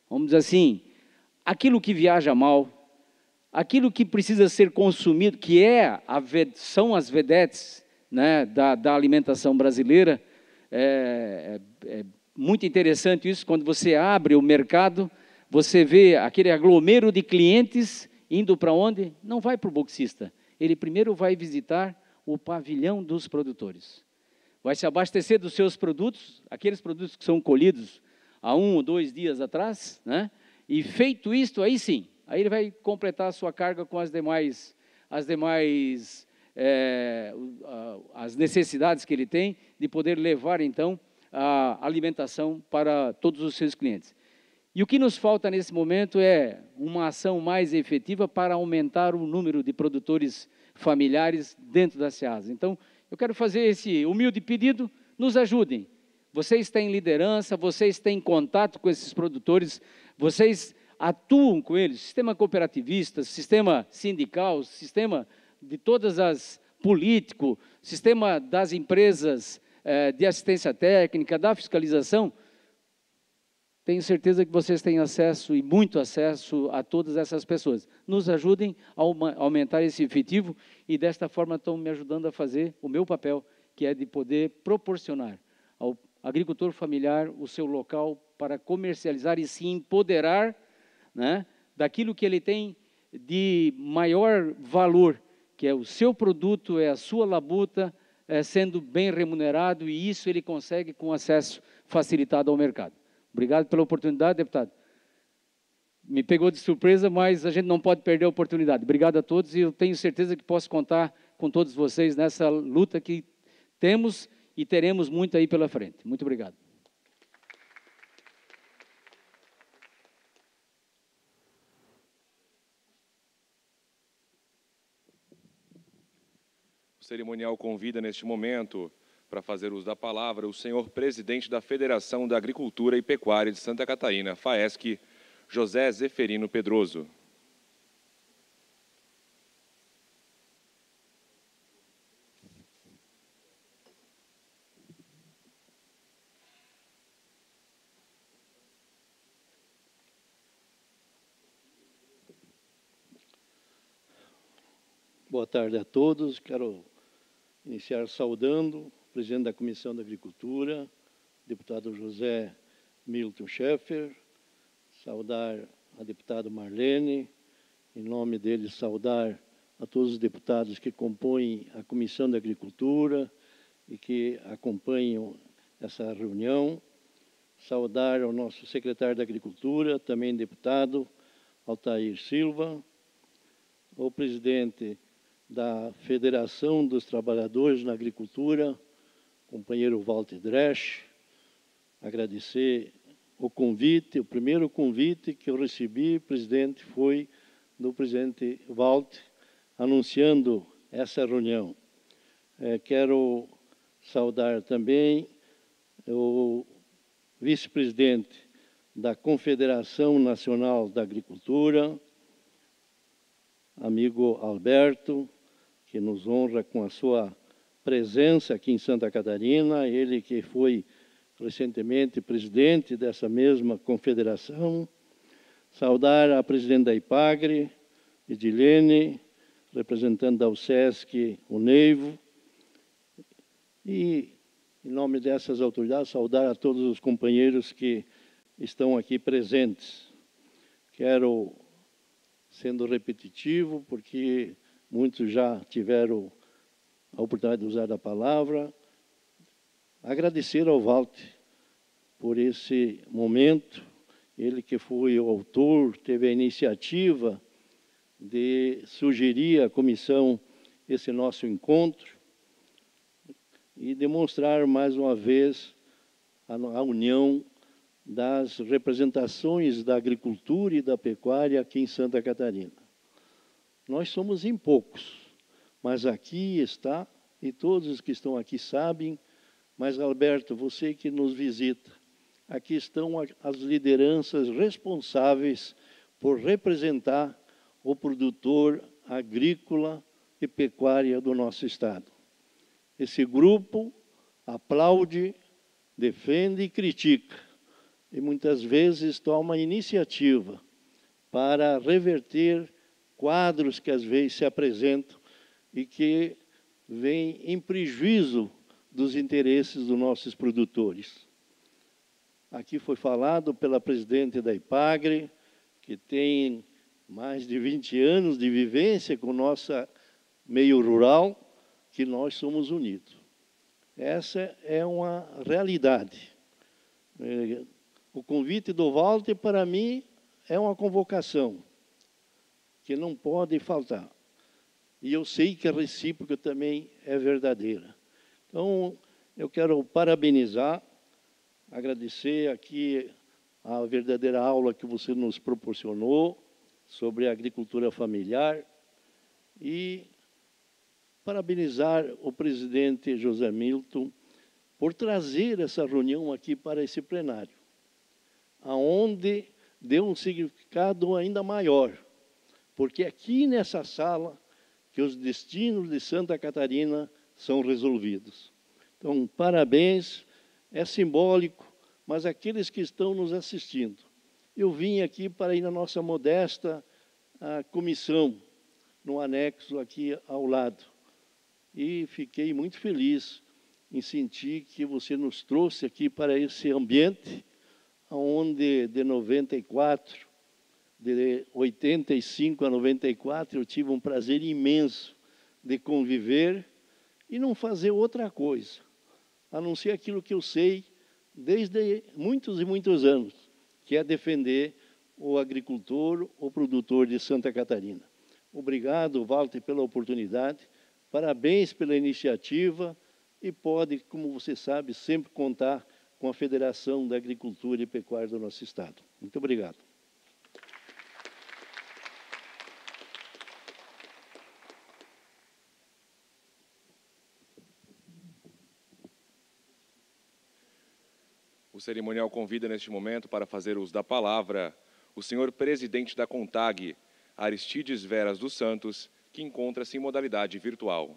vamos dizer assim, aquilo que viaja mal, aquilo que precisa ser consumido, que é a, são as vedetes, né, da, da alimentação brasileira. É, é, é muito interessante isso, quando você abre o mercado, você vê aquele aglomero de clientes indo para onde? Não vai para o boxista. Ele primeiro vai visitar o pavilhão dos produtores. Vai se abastecer dos seus produtos, aqueles produtos que são colhidos há um ou dois dias atrás, né? E feito isto, aí sim, aí ele vai completar a sua carga com as demais, as demais é, as necessidades que ele tem de poder levar, então, a alimentação para todos os seus clientes. E o que nos falta nesse momento é uma ação mais efetiva para aumentar o número de produtores familiares dentro da SEASA. Então, eu quero fazer esse humilde pedido, nos ajudem. Vocês têm liderança, vocês têm contato com esses produtores, vocês atuam com eles, sistema cooperativista, sistema sindical, sistema de todas as político, sistema das empresas eh, de assistência técnica, da fiscalização. Tenho certeza que vocês têm acesso, e muito acesso, a todas essas pessoas. Nos ajudem a aumentar esse efetivo e, desta forma, estão me ajudando a fazer o meu papel, que é de poder proporcionar ao agricultor familiar o seu local para comercializar e se empoderar, né, daquilo que ele tem de maior valor, que é o seu produto, é a sua labuta, é, sendo bem remunerado, e isso ele consegue com acesso facilitado ao mercado. Obrigado pela oportunidade, deputado. Me pegou de surpresa, mas a gente não pode perder a oportunidade. Obrigado a todos, e eu tenho certeza que posso contar com todos vocês nessa luta que temos e teremos muito aí pela frente. Muito obrigado. O cerimonial convida, neste momento, para fazer uso da palavra, o senhor presidente da Federação da Agricultura e Pecuária de Santa Catarina, FAESC, José Zeferino Pedroso. Boa tarde a todos. Quero iniciar saudando o presidente da Comissão da Agricultura, deputado José Milton Schaeffer, saudar a deputada Marlene, em nome dele saudar a todos os deputados que compõem a Comissão da Agricultura e que acompanham essa reunião, saudar ao nosso secretário da Agricultura, também deputado Altair Silva, ao presidente da Federação dos Trabalhadores na Agricultura, companheiro Walter Dresch, agradecer o convite, o primeiro convite que eu recebi, presidente, foi do presidente Walter, anunciando essa reunião. É, quero saudar também o vice-presidente da Confederação Nacional da Agricultura, amigo Alberto, que nos honra com a sua presença aqui em Santa Catarina, ele que foi recentemente presidente dessa mesma confederação. Saudar a presidente da IPAGRE, Edilene, representante da USESC, o Neivo, e, em nome dessas autoridades, saudar a todos os companheiros que estão aqui presentes. Quero, sendo repetitivo, porque muitos já tiveram a oportunidade de usar a palavra, agradecer ao Walter por esse momento, ele que foi o autor, teve a iniciativa de sugerir à comissão esse nosso encontro e demonstrar mais uma vez a, a união das representações da agricultura e da pecuária aqui em Santa Catarina. Nós somos em poucos, mas aqui está, e todos os que estão aqui sabem, mas, Alberto, você que nos visita, aqui estão as lideranças responsáveis por representar o produtor agrícola e pecuária do nosso Estado. Esse grupo aplaude, defende e critica, e muitas vezes toma iniciativa para reverter quadros que às vezes se apresentam e que vêm em prejuízo dos interesses dos nossos produtores. Aqui foi falado pela presidente da IPAGRE, que tem mais de vinte anos de vivência com o nosso meio rural, que nós somos unidos. Essa é uma realidade. O convite do Walter, para mim, é uma convocação que não pode faltar. E eu sei que a recíproca também é verdadeira. Então, eu quero parabenizar, agradecer aqui a verdadeira aula que você nos proporcionou sobre a agricultura familiar e parabenizar o presidente José Milton por trazer essa reunião aqui para esse plenário, aonde deu um significado ainda maior, porque aqui nessa sala que os destinos de Santa Catarina são resolvidos. Então, parabéns, é simbólico, mas aqueles que estão nos assistindo, eu vim aqui para ir na nossa modesta a comissão, no anexo aqui ao lado, e fiquei muito feliz em sentir que você nos trouxe aqui para esse ambiente, onde de noventa e quatro, de oitenta e cinco a noventa e quatro, eu tive um prazer imenso de conviver e não fazer outra coisa, a não ser aquilo que eu sei desde muitos e muitos anos, que é defender o agricultor, o produtor de Santa Catarina. Obrigado, Walter, pela oportunidade, parabéns pela iniciativa e pode, como você sabe, sempre contar com a Federação da Agricultura e Pecuária do nosso Estado. Muito obrigado. O cerimonial convida neste momento para fazer uso da palavra o senhor presidente da CONTAG, Aristides Veras dos Santos, que encontra-se em modalidade virtual.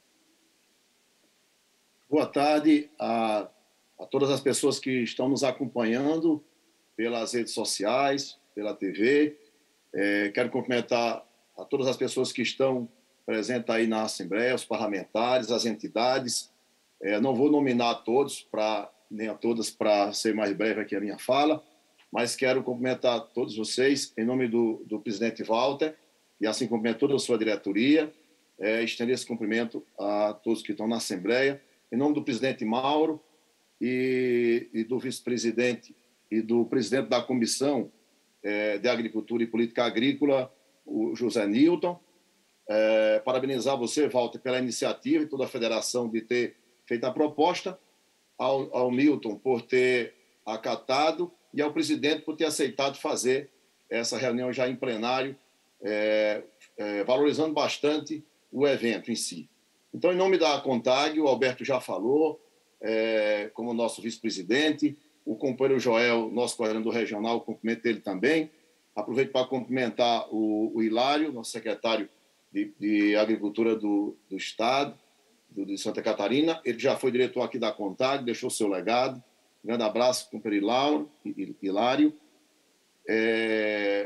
Boa tarde a, a todas as pessoas que estão nos acompanhando pelas redes sociais, pela T V. É, quero cumprimentar a todas as pessoas que estão presentes aí na Assembleia, os parlamentares, as entidades. É, não vou nominar todos para nem a todas, para ser mais breve aqui a minha fala, mas quero cumprimentar todos vocês, em nome do, do presidente Walter, e assim cumprimento toda a sua diretoria, é, estender esse cumprimento a todos que estão na Assembleia, em nome do presidente Mauro e, e do vice-presidente e do presidente da Comissão é, de Agricultura e Política Agrícola, o José Nilton. É, parabenizar você, Walter, pela iniciativa e toda a federação de ter feito a proposta, Ao, ao Milton por ter acatado e ao presidente por ter aceitado fazer essa reunião já em plenário, é, é, valorizando bastante o evento em si. Então, em nome da CONTAG, o Alberto já falou, é, como nosso vice-presidente, o companheiro Joel, nosso coordenador regional, cumprimento ele também. Aproveito para cumprimentar o, o Hilário, nosso secretário de, de Agricultura do, do Estado, de Santa Catarina. Ele já foi diretor aqui da CONTAG, deixou seu legado. Um grande abraço, companheiro Hilário. Hilário. É,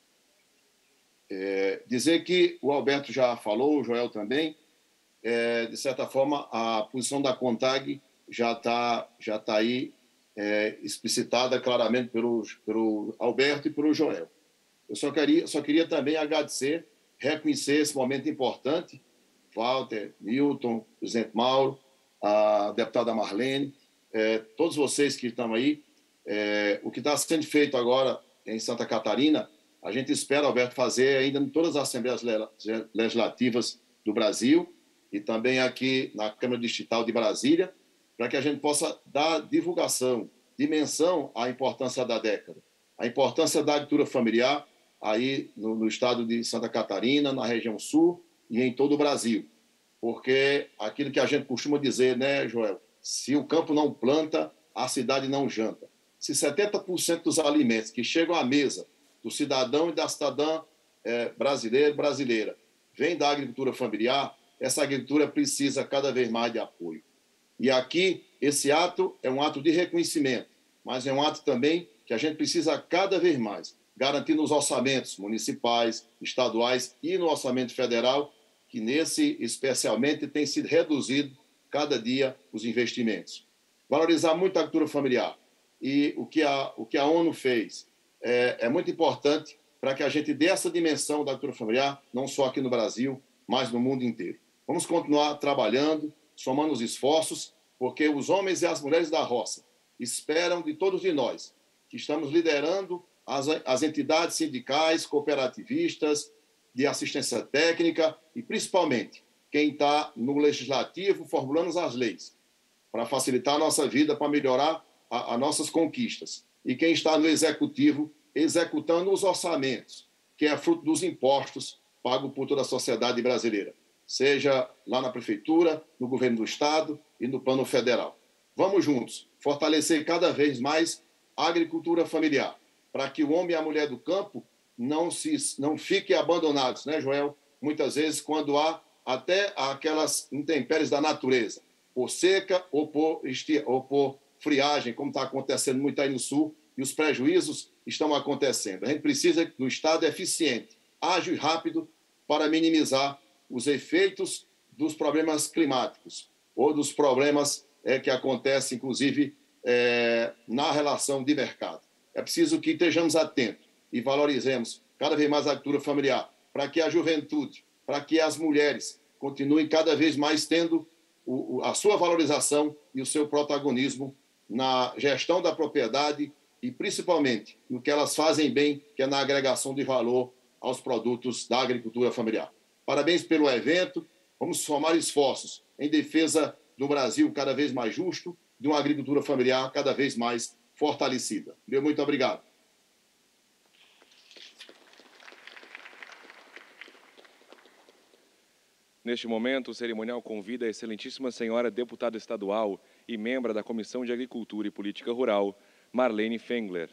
é, dizer que o Alberto já falou, o Joel também, é, de certa forma, a posição da CONTAG já está já tá aí é, explicitada claramente pelo, pelo Alberto e pelo Joel. Eu só queria, só queria também agradecer, reconhecer esse momento importante, Walter, Milton, presidente Mauro, a deputada Marlene, é, todos vocês que estão aí. É, o que está sendo feito agora em Santa Catarina, a gente espera, Alberto, fazer ainda em todas as assembleias legislativas do Brasil e também aqui na Câmara Distrital de Brasília, para que a gente possa dar divulgação, dimensão à importância da década, a importância da agricultura familiar aí no, no estado de Santa Catarina, na região sul, e em todo o Brasil, porque aquilo que a gente costuma dizer, né, Joel? Se o campo não planta, a cidade não janta. Se setenta por cento dos alimentos que chegam à mesa do cidadão e da cidadã é, brasileiro, brasileira, vem da agricultura familiar, essa agricultura precisa cada vez mais de apoio. E aqui, esse ato é um ato de reconhecimento, mas é um ato também que a gente precisa cada vez mais garantir nos orçamentos municipais, estaduais e no orçamento federal, que nesse especialmente tem sido reduzido cada dia os investimentos. Valorizar muito a agricultura familiar. E o que a, o que a ONU fez é, é muito importante para que a gente dê essa dimensão da agricultura familiar, não só aqui no Brasil, mas no mundo inteiro. Vamos continuar trabalhando, somando os esforços, porque os homens e as mulheres da roça esperam de todos de nós, que estamos liderando as, as entidades sindicais, cooperativistas, de assistência técnica e, principalmente, quem está no legislativo formulando as leis, para facilitar a nossa vida, para melhorar as nossas conquistas. E quem está no executivo, executando os orçamentos, que é fruto dos impostos pagos por toda a sociedade brasileira, seja lá na prefeitura, no governo do estado e no plano federal. Vamos juntos fortalecer cada vez mais a agricultura familiar, para que o homem e a mulher do campo não, se, não fiquem abandonados, né, Joel? Muitas vezes, quando há até aquelas intempéries da natureza, por seca ou por, ou por friagem, como está acontecendo muito aí no Sul, e os prejuízos estão acontecendo. A gente precisa do Estado eficiente, ágil e rápido para minimizar os efeitos dos problemas climáticos ou dos problemas é, que acontecem, inclusive, é, na relação de mercado. É preciso que estejamos atentos e valorizemos cada vez mais a agricultura familiar, para que a juventude, para que as mulheres continuem cada vez mais tendo o, a sua valorização e o seu protagonismo na gestão da propriedade e, principalmente, no que elas fazem bem, que é na agregação de valor aos produtos da agricultura familiar. Parabéns pelo evento. Vamos somar esforços em defesa do Brasil cada vez mais justo, de uma agricultura familiar cada vez mais fortalecida. Meu muito obrigado. Neste momento, o cerimonial convida a excelentíssima senhora deputada estadual e membro da Comissão de Agricultura e Política Rural, Marlene Fengler.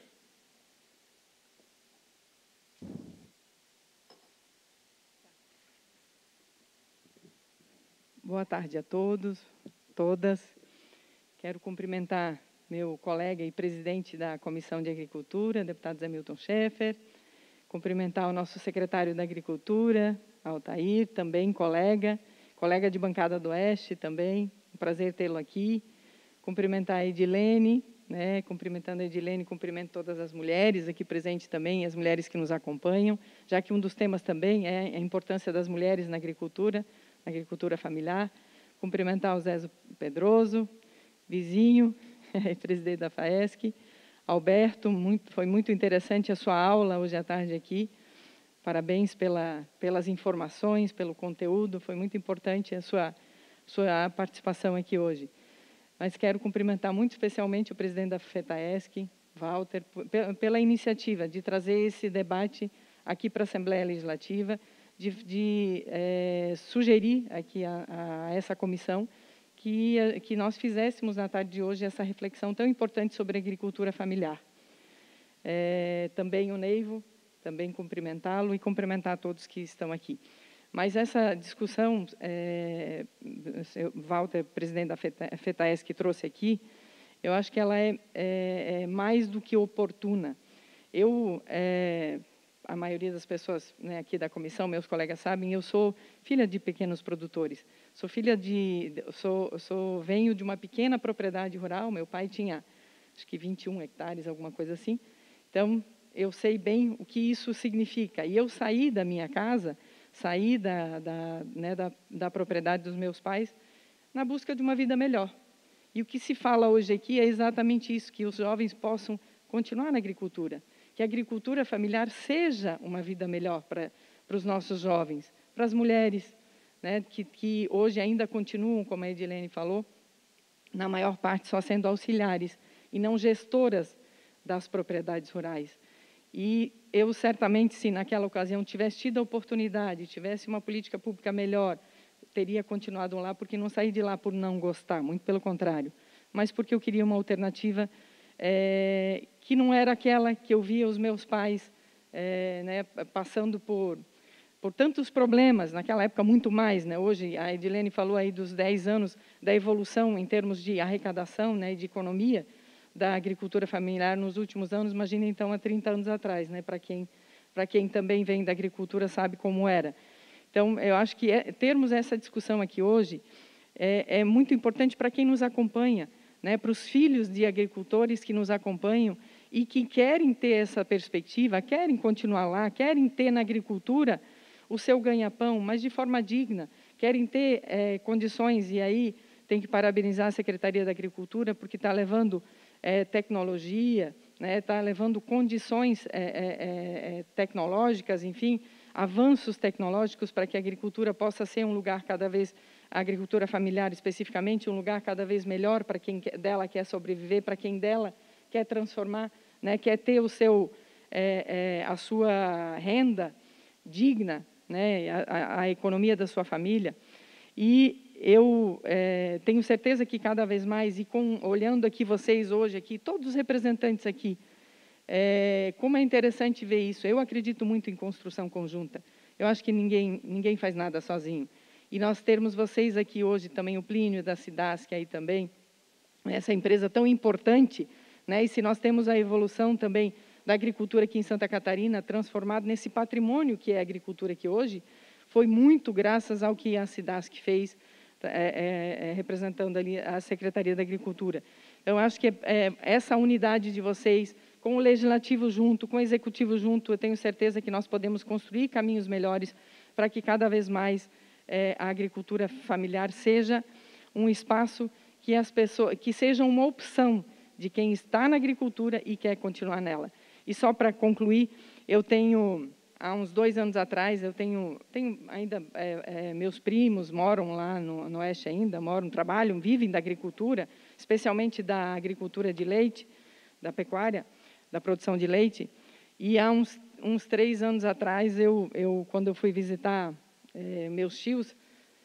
Boa tarde a todos, todas. Quero cumprimentar meu colega e presidente da Comissão de Agricultura, deputado Zé Milton Schaeffer, cumprimentar o nosso secretário da Agricultura, Altair, também colega, colega de bancada do Oeste também, um prazer tê-lo aqui. Cumprimentar a Edilene, né, cumprimentando a Edilene, cumprimento todas as mulheres aqui presentes também, as mulheres que nos acompanham, já que um dos temas também é a importância das mulheres na agricultura, na agricultura familiar. Cumprimentar o Zé Pedroso, vizinho, presidente da FAESC. Alberto, muito, foi muito interessante a sua aula hoje à tarde aqui. Parabéns pela, pelas informações, pelo conteúdo, foi muito importante a sua, sua participação aqui hoje. Mas quero cumprimentar muito especialmente o presidente da FETAESC, Walter, pela iniciativa de trazer esse debate aqui para a Assembleia Legislativa, de, de é, sugerir aqui a, a essa comissão que, a, que nós fizéssemos na tarde de hoje essa reflexão tão importante sobre a agricultura familiar. É, também o Neivo, também cumprimentá-lo e cumprimentar todos que estão aqui. Mas essa discussão, é, Walter, presidente da FETAESC, que trouxe aqui, eu acho que ela é, é, é mais do que oportuna. Eu, é, a maioria das pessoas, né, aqui da comissão, meus colegas sabem, eu sou filha de pequenos produtores. Sou filha de, sou, sou, venho de uma pequena propriedade rural. Meu pai tinha, acho que vinte e um hectares, alguma coisa assim. Então, eu sei bem o que isso significa. E eu saí da minha casa, saí da, da, né, da, da propriedade dos meus pais, na busca de uma vida melhor. E o que se fala hoje aqui é exatamente isso, que os jovens possam continuar na agricultura, que a agricultura familiar seja uma vida melhor para, para os nossos jovens, para as mulheres, né, que, que hoje ainda continuam, como a Edilene falou, na maior parte só sendo auxiliares e não gestoras das propriedades rurais. E eu, certamente, se naquela ocasião tivesse tido a oportunidade, tivesse uma política pública melhor, teria continuado lá, porque não saí de lá por não gostar, muito pelo contrário, mas porque eu queria uma alternativa é, que não era aquela que eu via os meus pais é, né, passando por, por tantos problemas, naquela época muito mais, né? Hoje, a Edilene falou aí dos dez anos da evolução em termos de arrecadação, né, e de economia. da agricultura familiar nos últimos anos, imagine então há trinta anos atrás, né? Para quem, para quem também vem da agricultura sabe como era. Então, eu acho que é, termos essa discussão aqui hoje é, é muito importante para quem nos acompanha, né? Para os filhos de agricultores que nos acompanham e que querem ter essa perspectiva, querem continuar lá, querem ter na agricultura o seu ganha-pão, mas de forma digna, querem ter é, condições, e aí tem que parabenizar a Secretaria da Agricultura, porque está levando é, tecnologia, né, está levando condições é, é, é, tecnológicas, enfim, avanços tecnológicos para que a agricultura possa ser um lugar cada vez, a agricultura familiar especificamente, um lugar cada vez melhor para quem dela quer sobreviver, para quem dela quer transformar, né, quer ter o seu, é, é, a sua renda digna, né, a, a economia da sua família. E eu é, tenho certeza que cada vez mais, e com, olhando aqui vocês hoje, aqui, todos os representantes aqui, é, como é interessante ver isso. Eu acredito muito em construção conjunta. Eu acho que ninguém, ninguém faz nada sozinho. E nós termos vocês aqui hoje, também o Plínio da Cidasc aí também, essa empresa tão importante, né, e se nós temos a evolução também da agricultura aqui em Santa Catarina, transformado nesse patrimônio que é a agricultura aqui hoje, foi muito graças ao que a Cidasc fez, é, é, representando ali a Secretaria da Agricultura. Eu acho que é, é, essa unidade de vocês, com o Legislativo junto, com o Executivo junto, eu tenho certeza que nós podemos construir caminhos melhores para que cada vez mais é, a agricultura familiar seja um espaço que as pessoas, que seja uma opção de quem está na agricultura e quer continuar nela. E só para concluir, eu tenho, há uns dois anos atrás, eu tenho, tenho ainda, é, é, meus primos moram lá no, no Oeste ainda, moram, trabalham, vivem da agricultura, especialmente da agricultura de leite, da pecuária, da produção de leite. E há uns, uns três anos atrás, eu, eu, quando eu fui visitar é, meus tios,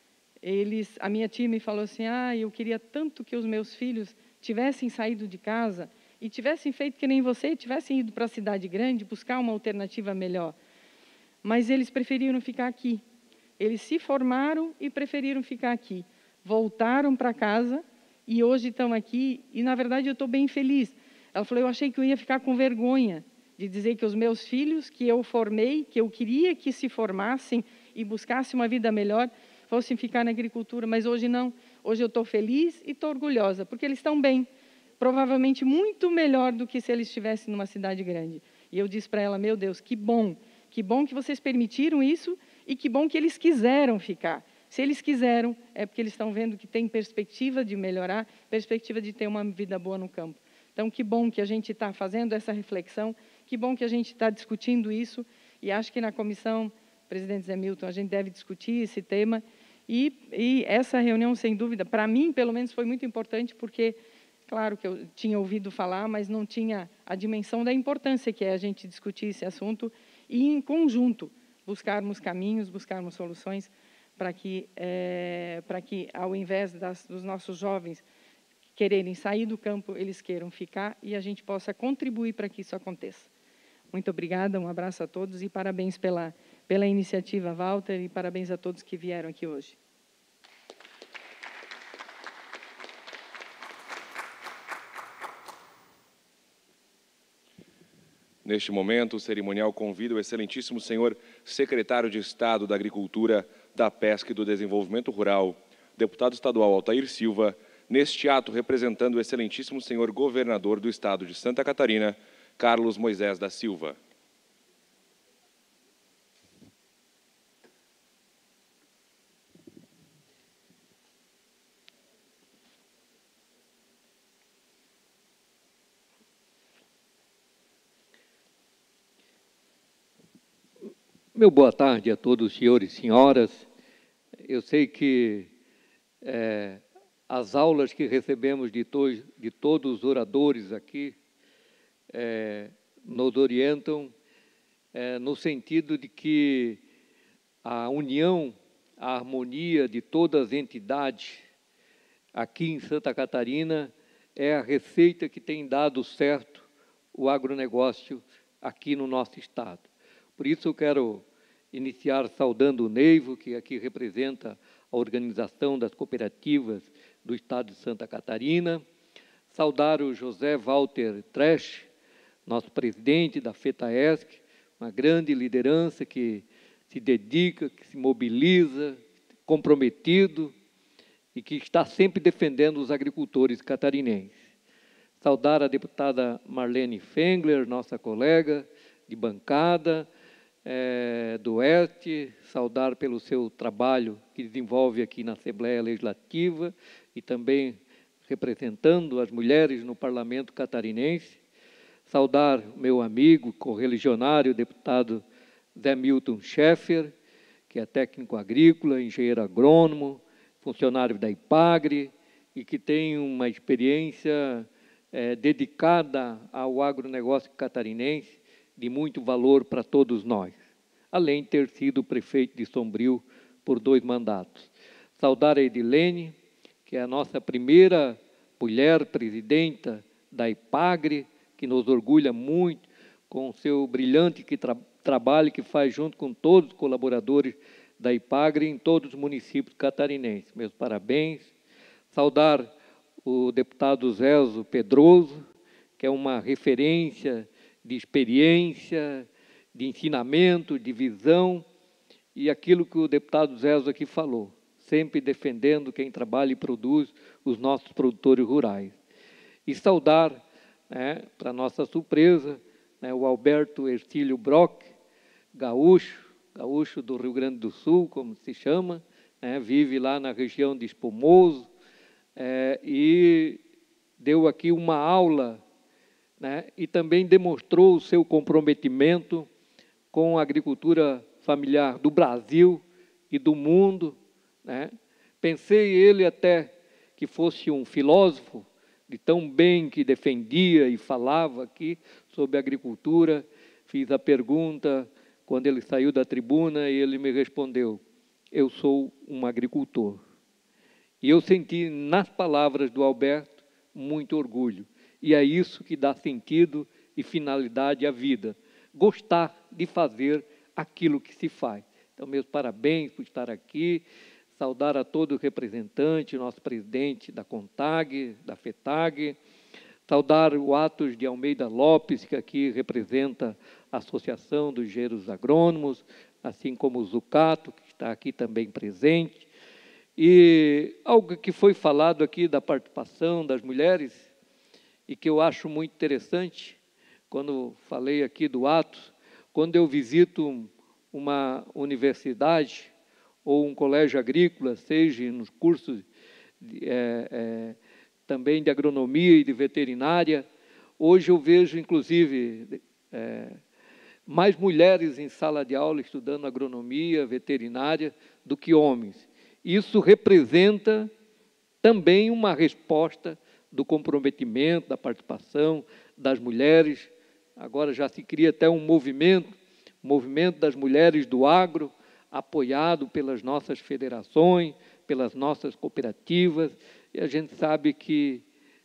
eles, a minha tia me falou assim, ah, eu queria tanto que os meus filhos tivessem saído de casa e tivessem feito que nem você, tivessem ido para a cidade grande buscar uma alternativa melhor. Mas eles preferiram ficar aqui. Eles se formaram e preferiram ficar aqui. Voltaram para casa e hoje estão aqui e, na verdade, eu estou bem feliz. Ela falou, eu achei que eu ia ficar com vergonha de dizer que os meus filhos, que eu formei, que eu queria que se formassem e buscassem uma vida melhor, fossem ficar na agricultura, mas hoje não. Hoje eu estou feliz e estou orgulhosa, porque eles estão bem, provavelmente muito melhor do que se eles estivessem numa cidade grande. E eu disse para ela, meu Deus, que bom, que bom que vocês permitiram isso e que bom que eles quiseram ficar. Se eles quiseram, é porque eles estão vendo que tem perspectiva de melhorar, perspectiva de ter uma vida boa no campo. Então, que bom que a gente está fazendo essa reflexão, que bom que a gente está discutindo isso, e acho que na comissão, presidente Zé Milton, a gente deve discutir esse tema. E, e essa reunião, sem dúvida, para mim, pelo menos, foi muito importante, porque, claro que eu tinha ouvido falar, mas não tinha a dimensão da importância que é a gente discutir esse assunto e, em conjunto, buscarmos caminhos, buscarmos soluções para que, é, para que, ao invés das, dos nossos jovens quererem sair do campo, eles queiram ficar e a gente possa contribuir para que isso aconteça. Muito obrigada, um abraço a todos e parabéns pela, pela iniciativa, Walter, e parabéns a todos que vieram aqui hoje. Neste momento, o cerimonial convida o excelentíssimo senhor secretário de Estado da Agricultura, da Pesca e do Desenvolvimento Rural, deputado estadual Altair Silva, neste ato representando o excelentíssimo senhor governador do Estado de Santa Catarina, Carlos Moisés da Silva. Meu boa tarde a todos, senhores e senhoras. Eu sei que é, as aulas que recebemos de, to de todos os oradores aqui é, nos orientam é, no sentido de que a união, a harmonia de todas as entidades aqui em Santa Catarina é a receita que tem dado certo o agronegócio aqui no nosso estado. Por isso eu quero iniciar saudando o Neivo, que aqui representa a Organização das Cooperativas do Estado de Santa Catarina, saudar o José Walter Tresch, nosso presidente da FETAESC, uma grande liderança que se dedica, que se mobiliza, comprometido e que está sempre defendendo os agricultores catarinenses. Saudar a deputada Marlene Fengler, nossa colega de bancada é, do Oeste, saudar pelo seu trabalho que desenvolve aqui na Assembleia Legislativa e também representando as mulheres no Parlamento catarinense. Saudar meu amigo, correligionário, deputado Zé Milton Schaeffer, que é técnico agrícola, engenheiro agrônomo, funcionário da IPAGRE e que tem uma experiência é, dedicada ao agronegócio catarinense de muito valor para todos nós, além de ter sido prefeito de Sombrio por dois mandatos. Saudar a Edilene, que é a nossa primeira mulher presidenta da IPAGRE, que nos orgulha muito com o seu brilhante que tra trabalho que faz junto com todos os colaboradores da IPAGRE em todos os municípios catarinenses. Meus parabéns. Saudar o deputado Zézo Pedroso, que é uma referência de experiência, de ensinamento, de visão, e aquilo que o deputado Zézo aqui falou, sempre defendendo quem trabalha e produz, os nossos produtores rurais. E saudar, né, para nossa surpresa, né, o Alberto Ercílio Brock, gaúcho, gaúcho do Rio Grande do Sul, como se chama, né, vive lá na região de Espumoso, é, e deu aqui uma aula, né, e também demonstrou o seu comprometimento com a agricultura familiar do Brasil e do mundo, né. Pensei ele até que fosse um filósofo, de tão bem que defendia e falava aqui sobre agricultura. Fiz a pergunta quando ele saiu da tribuna e ele me respondeu: eu sou um agricultor. E eu senti nas palavras do Alberto muito orgulho. E é isso que dá sentido e finalidade à vida. Gostar de fazer aquilo que se faz. Então, meus parabéns por estar aqui. Saudar a todo o representante, nosso presidente da CONTAG, da FETAG. Saudar o Atos de Almeida Lopes, que aqui representa a Associação dos Engenheiros Agrônomos, assim como o Zucato, que está aqui também presente. E algo que foi falado aqui da participação das mulheres, e que eu acho muito interessante, quando falei aqui do Atos, quando eu visito uma universidade ou um colégio agrícola, seja nos cursos de, é, é, também de agronomia e de veterinária, hoje eu vejo, inclusive, é, mais mulheres em sala de aula estudando agronomia, veterinária, do que homens. Isso representa também uma resposta do comprometimento, da participação das mulheres. Agora já se cria até um movimento, movimento das mulheres do agro, apoiado pelas nossas federações, pelas nossas cooperativas, e a gente sabe que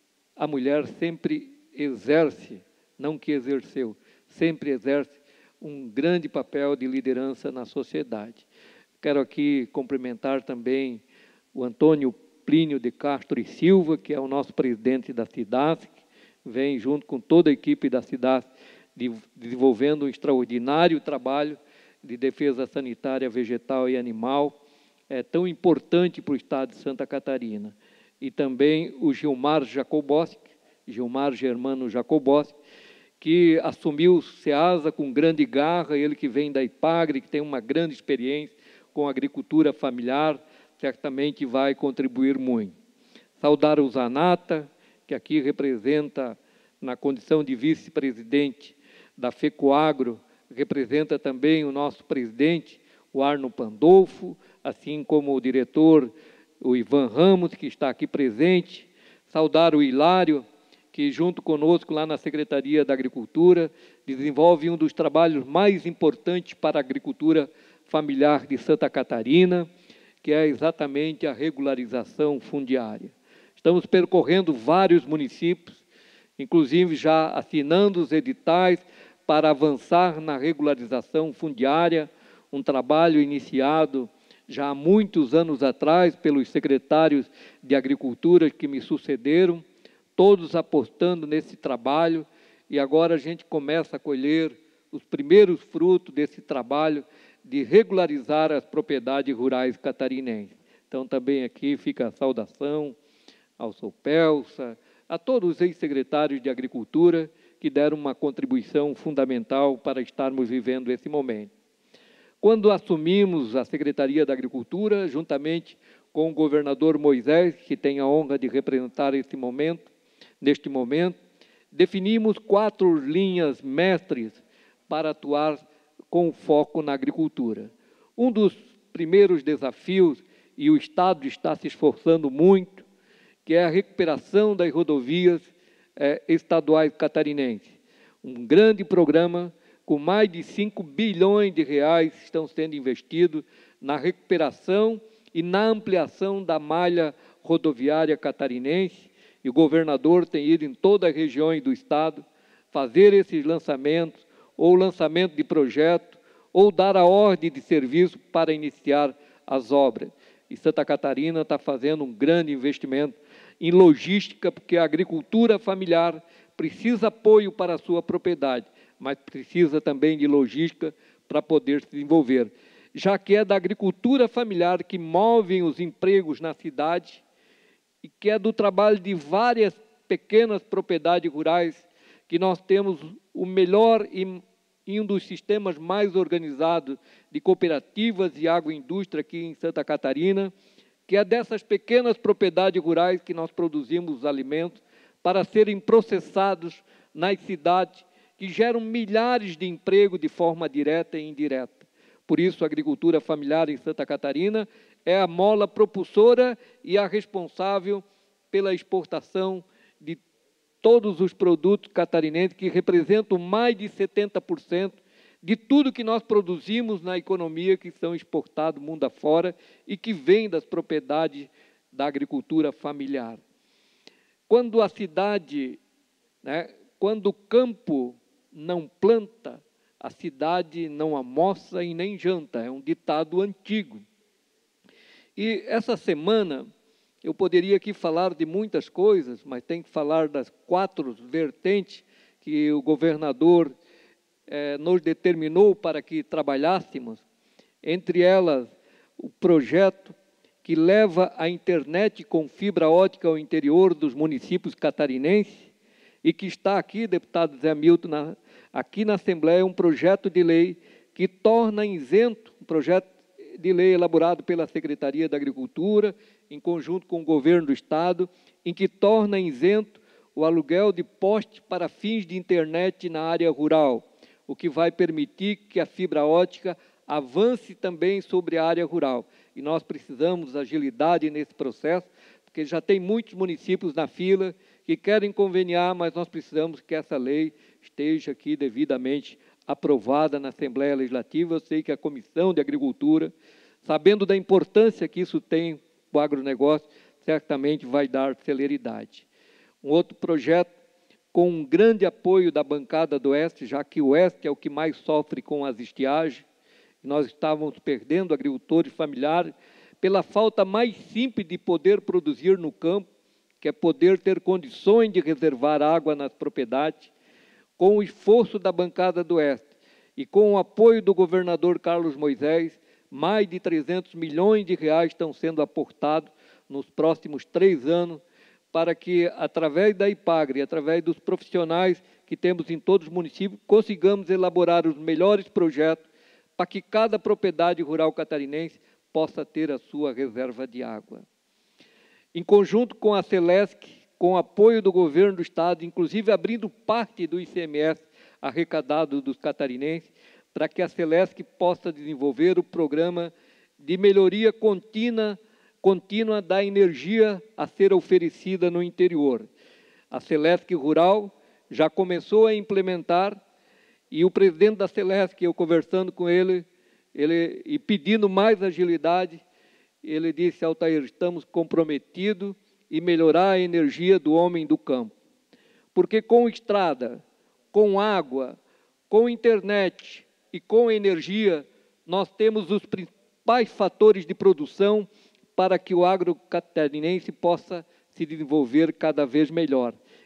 a mulher sempre exerce, não que exerceu, sempre exerce um grande papel de liderança na sociedade. Quero aqui cumprimentar também o Antônio Plínio de Castro e Silva, que é o nosso presidente da SIDASC, vem junto com toda a equipe da SIDASC desenvolvendo um extraordinário trabalho de defesa sanitária vegetal e animal, é tão importante para o estado de Santa Catarina. E também o Gilmar Jacobowski, Gilmar Germano Jacobowski, que assumiu o SEASA com grande garra, ele que vem da IPAGRE, que tem uma grande experiência com a agricultura familiar, certamente vai contribuir muito. Saudar o Zanata, que aqui representa, na condição de vice-presidente da FECOAGRO, representa também o nosso presidente, o Arno Pandolfo, assim como o diretor, o Ivan Ramos, que está aqui presente. Saudar o Hilário, que junto conosco lá na Secretaria da Agricultura, desenvolve um dos trabalhos mais importantes para a agricultura familiar de Santa Catarina, que é exatamente a regularização fundiária. Estamos percorrendo vários municípios, inclusive já assinando os editais para avançar na regularização fundiária, um trabalho iniciado já há muitos anos atrás pelos secretários de Agricultura que me sucederam, todos apostando nesse trabalho, e agora a gente começa a colher os primeiros frutos desse trabalho de regularizar as propriedades rurais catarinenses. Então, também aqui fica a saudação ao Sopelsa, a todos os ex-secretários de Agricultura que deram uma contribuição fundamental para estarmos vivendo esse momento. Quando assumimos a Secretaria da Agricultura, juntamente com o governador Moisés, que tem a honra de representar esse momento, neste momento, definimos quatro linhas mestres para atuar com foco na agricultura. Um dos primeiros desafios, e o Estado está se esforçando muito, que é a recuperação das rodovias eh, estaduais catarinenses. Um grande programa com mais de cinco bilhões de reais estão sendo investidos na recuperação e na ampliação da malha rodoviária catarinense, e o governador tem ido em todas as regiões do Estado fazer esses lançamentos, ou lançamento de projeto, ou dar a ordem de serviço para iniciar as obras. E Santa Catarina está fazendo um grande investimento em logística, porque a agricultura familiar precisa apoio para a sua propriedade, mas precisa também de logística para poder se desenvolver, já que é da agricultura familiar que movem os empregos na cidade e que é do trabalho de várias pequenas propriedades rurais que nós temos o melhor e e um dos sistemas mais organizados de cooperativas e agroindústria aqui em Santa Catarina, que é dessas pequenas propriedades rurais que nós produzimos os alimentos para serem processados nas cidades, que geram milhares de empregos de forma direta e indireta. Por isso, a agricultura familiar em Santa Catarina é a mola propulsora e a responsável pela exportação de todos os produtos catarinenses, que representam mais de setenta por cento de tudo que nós produzimos na economia, que são exportados mundo afora e que vem das propriedades da agricultura familiar. Quando a cidade, né, quando o campo não planta, a cidade não almoça e nem janta, é um ditado antigo. E essa semana eu poderia aqui falar de muitas coisas, mas tem que falar das quatro vertentes que o governador eh, nos determinou para que trabalhássemos. Entre elas, o projeto que leva a internet com fibra ótica ao interior dos municípios catarinenses e que está aqui, deputado Zé Milton, na, aqui na Assembleia, um projeto de lei que torna isento, um projeto de lei elaborado pela Secretaria da Agricultura, em conjunto com o governo do Estado, em que torna isento o aluguel de postes para fins de internet na área rural, o que vai permitir que a fibra ótica avance também sobre a área rural. E nós precisamos de agilidade nesse processo, porque já tem muitos municípios na fila que querem conveniar, mas nós precisamos que essa lei esteja aqui devidamente aprovada na Assembleia Legislativa. Eu sei que a Comissão de Agricultura, sabendo da importância que isso tem para o agronegócio, certamente vai dar celeridade. Um outro projeto com um grande apoio da bancada do Oeste, já que o Oeste é o que mais sofre com as estiagens, nós estávamos perdendo agricultores familiares pela falta mais simples de poder produzir no campo, que é poder ter condições de reservar água nas propriedades. Com o esforço da bancada do Oeste e com o apoio do governador Carlos Moisés, mais de trezentos milhões de reais estão sendo aportados nos próximos três anos para que, através da IPAGRE, através dos profissionais que temos em todos os municípios, consigamos elaborar os melhores projetos para que cada propriedade rural catarinense possa ter a sua reserva de água. Em conjunto com a Celesc, com o apoio do governo do Estado, inclusive abrindo parte do I C M S arrecadado dos catarinenses, para que a Celesc possa desenvolver o programa de melhoria contínua, contínua da energia a ser oferecida no interior. A Celesc Rural já começou a implementar, e o presidente da Celesc, eu conversando com ele, ele e pedindo mais agilidade, ele disse: Altair, estamos comprometidos em melhorar a energia do homem do campo. Porque com estrada, com água, com internet e com energia, nós temos os principais fatores de produção para que o agro catarinense possa se desenvolver cada vez melhor.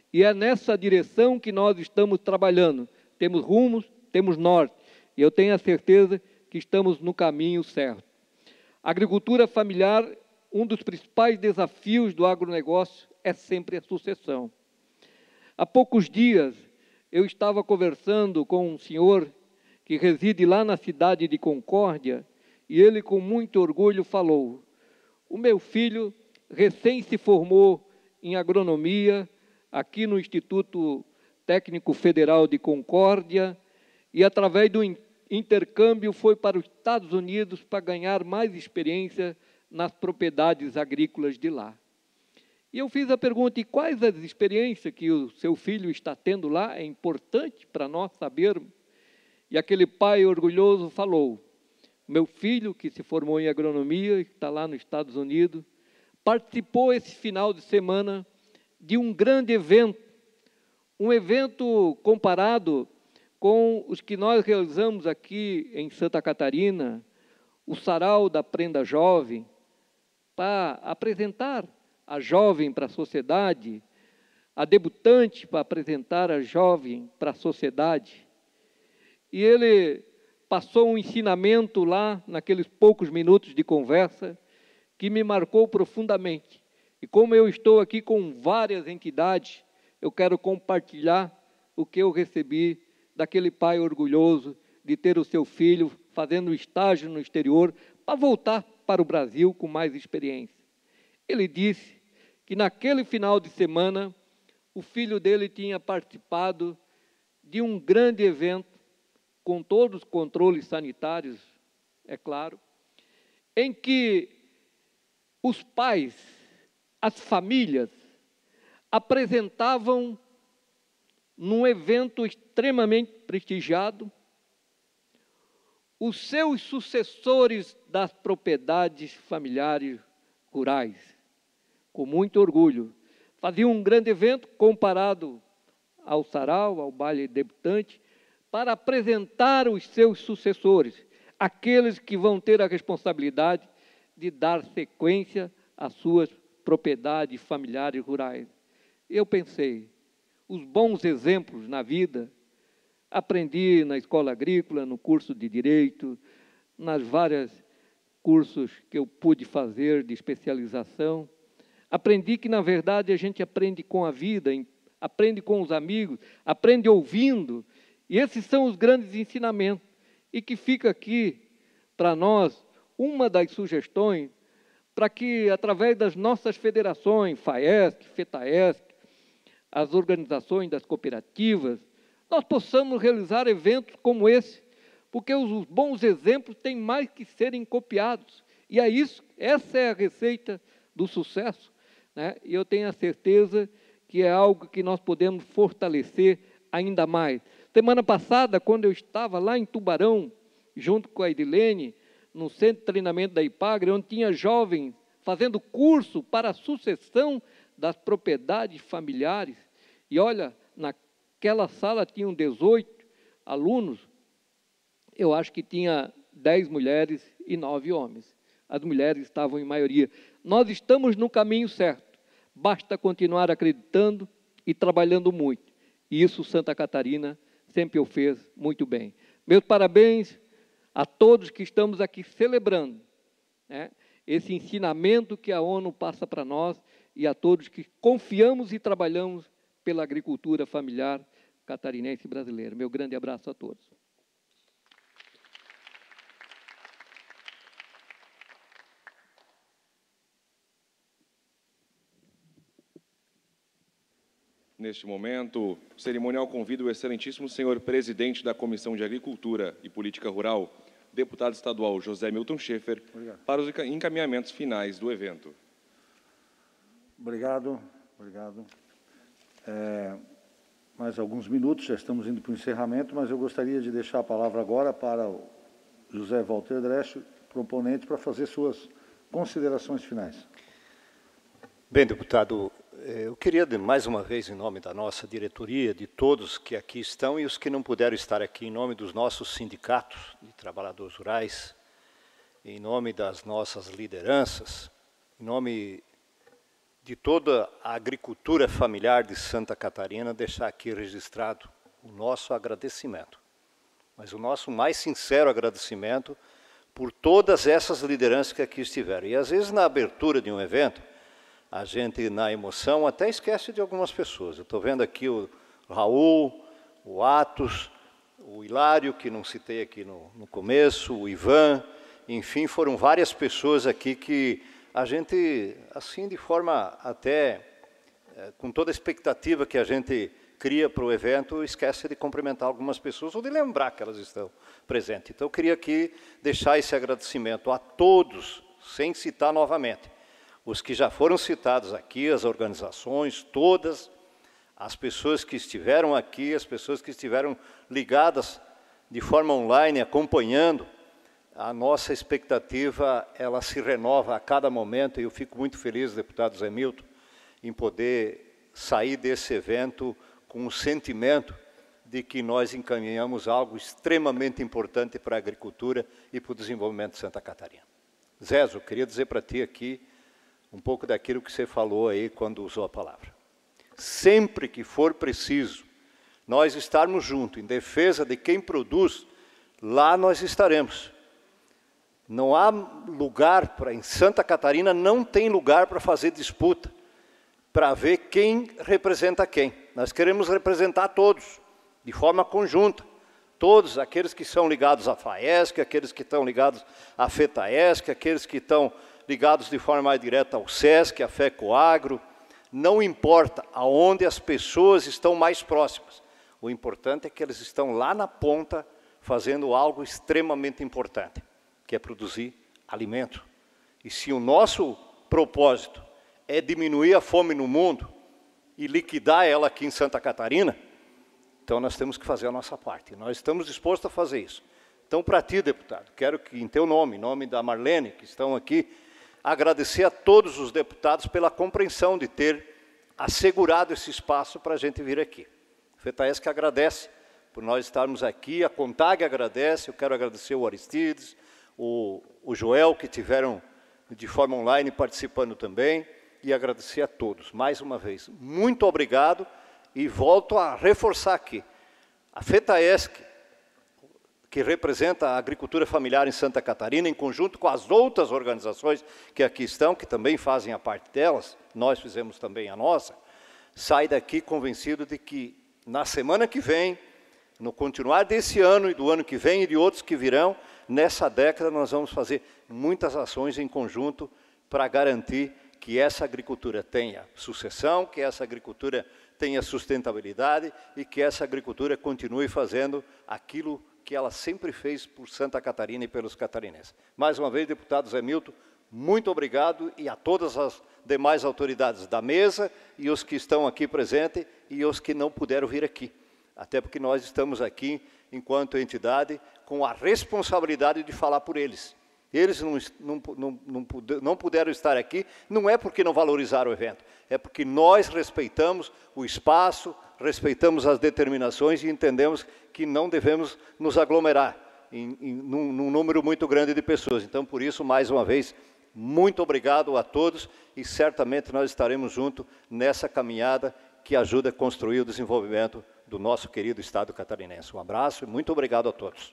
E é nessa direção que nós estamos trabalhando. Temos rumos, temos norte. E eu tenho a certeza que estamos no caminho certo. A agricultura familiar, um dos principais desafios do agronegócio é sempre a sucessão. Há poucos dias, eu estava conversando com um senhor que reside lá na cidade de Concórdia, e ele, com muito orgulho, falou: o meu filho recém se formou em agronomia aqui no Instituto Técnico Federal de Concórdia e, através do intercâmbio, foi para os Estados Unidos para ganhar mais experiência nas propriedades agrícolas de lá. E eu fiz a pergunta: e quais as experiências que o seu filho está tendo lá? É importante para nós sabermos. E aquele pai orgulhoso falou: meu filho, que se formou em agronomia, está lá nos Estados Unidos, participou esse final de semana de um grande evento, um evento comparado com os que nós realizamos aqui em Santa Catarina, o Sarau da Prenda Jovem, para apresentar a jovem para a sociedade, a debutante para apresentar a jovem para a sociedade. E ele passou um ensinamento lá, naqueles poucos minutos de conversa, que me marcou profundamente. E como eu estou aqui com várias entidades, eu quero compartilhar o que eu recebi daquele pai orgulhoso de ter o seu filho fazendo estágio no exterior para voltar para o Brasil com mais experiência. Ele disse que naquele final de semana o filho dele tinha participado de um grande evento, com todos os controles sanitários, é claro, em que os pais, as famílias, apresentavam num evento extremamente prestigiado os seus sucessores das propriedades familiares rurais, com muito orgulho. Faziam um grande evento comparado ao sarau, ao baile debutante, para apresentar os seus sucessores, aqueles que vão ter a responsabilidade de dar sequência às suas propriedades familiares rurais. Eu pensei, os bons exemplos na vida, aprendi na escola agrícola, no curso de Direito, nas vários cursos que eu pude fazer de especialização, aprendi que, na verdade, a gente aprende com a vida, aprende com os amigos, aprende ouvindo. E esses são os grandes ensinamentos, e que fica aqui, para nós, uma das sugestões para que, através das nossas federações, FAESC, FETAESC, as organizações das cooperativas, nós possamos realizar eventos como esse, porque os bons exemplos têm mais que serem copiados. E é isso, essa é a receita do sucesso, né? E eu tenho a certeza que é algo que nós podemos fortalecer ainda mais. Semana passada, quando eu estava lá em Tubarão, junto com a Edilene, no centro de treinamento da IPAGRE, onde tinha jovens fazendo curso para a sucessão das propriedades familiares. E olha, naquela sala tinham dezoito alunos, eu acho que tinha dez mulheres e nove homens. As mulheres estavam em maioria. Nós estamos no caminho certo, basta continuar acreditando e trabalhando muito. E isso Santa Catarina sempre o fez muito bem. Meus parabéns a todos que estamos aqui celebrando, né, esse ensinamento que a ONU passa para nós e a todos que confiamos e trabalhamos pela agricultura familiar catarinense e brasileira. Meu grande abraço a todos. Neste momento, o cerimonial convida o excelentíssimo senhor presidente da Comissão de Agricultura e Política Rural, deputado estadual José Milton Schaeffer, Obrigado. Para os encaminhamentos finais do evento. Obrigado, obrigado. É, mais alguns minutos, já estamos indo para o encerramento, mas eu gostaria de deixar a palavra agora para o José Walter Dresch, proponente, para fazer suas considerações finais. Bem, deputado, eu queria, mais uma vez, em nome da nossa diretoria, de todos que aqui estão e os que não puderam estar aqui, em nome dos nossos sindicatos de trabalhadores rurais, em nome das nossas lideranças, em nome de toda a agricultura familiar de Santa Catarina, deixar aqui registrado o nosso agradecimento, mas o nosso mais sincero agradecimento por todas essas lideranças que aqui estiveram. E às vezes na abertura de um evento, a gente na emoção até esquece de algumas pessoas. Eu estou vendo aqui o Raul, o Atos, o Hilário, que não citei aqui no, no começo, o Ivan, enfim, foram várias pessoas aqui que a gente, assim, de forma até, é, com toda a expectativa que a gente cria para o evento, esquece de cumprimentar algumas pessoas ou de lembrar que elas estão presentes. Então, eu queria aqui deixar esse agradecimento a todos, sem citar novamente, os que já foram citados aqui, as organizações, todas, as pessoas que estiveram aqui, as pessoas que estiveram ligadas de forma online, acompanhando. A nossa expectativa, ela se renova a cada momento, e eu fico muito feliz, deputado Zé Milton, em poder sair desse evento com o sentimento de que nós encaminhamos algo extremamente importante para a agricultura e para o desenvolvimento de Santa Catarina. Zé, eu queria dizer para ti aqui um pouco daquilo que você falou aí quando usou a palavra. Sempre que for preciso nós estarmos juntos em defesa de quem produz, lá nós estaremos. Não há lugar para, em Santa Catarina não tem lugar para fazer disputa, para ver quem representa quem. Nós queremos representar todos, de forma conjunta. Todos, aqueles que são ligados à FAESC, aqueles que estão ligados à FETAESC, aqueles que estão ligados de forma mais direta ao SESC, à FECOAGRO. Não importa aonde as pessoas estão mais próximas. O importante é que eles estão lá na ponta, fazendo algo extremamente importante, que é produzir alimento. E se o nosso propósito é diminuir a fome no mundo e liquidar ela aqui em Santa Catarina, então nós temos que fazer a nossa parte. Nós estamos dispostos a fazer isso. Então, para ti, deputado, quero que, em teu nome, em nome da Marlene, que estão aqui, agradecer a todos os deputados pela compreensão de ter assegurado esse espaço para a gente vir aqui. A FETAESC agradece por nós estarmos aqui, a CONTAG agradece, eu quero agradecer o Aristides, o, o Joel, que tiveram de forma online participando também, e agradecer a todos, mais uma vez. Muito obrigado, e volto a reforçar aqui. A FETAESC, que representa a agricultura familiar em Santa Catarina, em conjunto com as outras organizações que aqui estão, que também fazem a parte delas, nós fizemos também a nossa, sai daqui convencido de que, na semana que vem, no continuar desse ano e do ano que vem e de outros que virão, nessa década nós vamos fazer muitas ações em conjunto para garantir que essa agricultura tenha sucessão, que essa agricultura tenha sustentabilidade e que essa agricultura continue fazendo aquilo que ela sempre fez por Santa Catarina e pelos catarinenses. Mais uma vez, deputado Zé Milton, muito obrigado, e a todas as demais autoridades da mesa e os que estão aqui presentes e os que não puderam vir aqui. Até porque nós estamos aqui, enquanto entidade, com a responsabilidade de falar por eles. Eles não, não, não, não, não puderam estar aqui, não é porque não valorizaram o evento, é porque nós respeitamos o espaço, respeitamos as determinações e entendemos que não devemos nos aglomerar em, em, num, num número muito grande de pessoas. Então, por isso, mais uma vez, muito obrigado a todos e certamente nós estaremos juntos nessa caminhada que ajuda a construir o desenvolvimento do nosso querido Estado catarinense. Um abraço e muito obrigado a todos.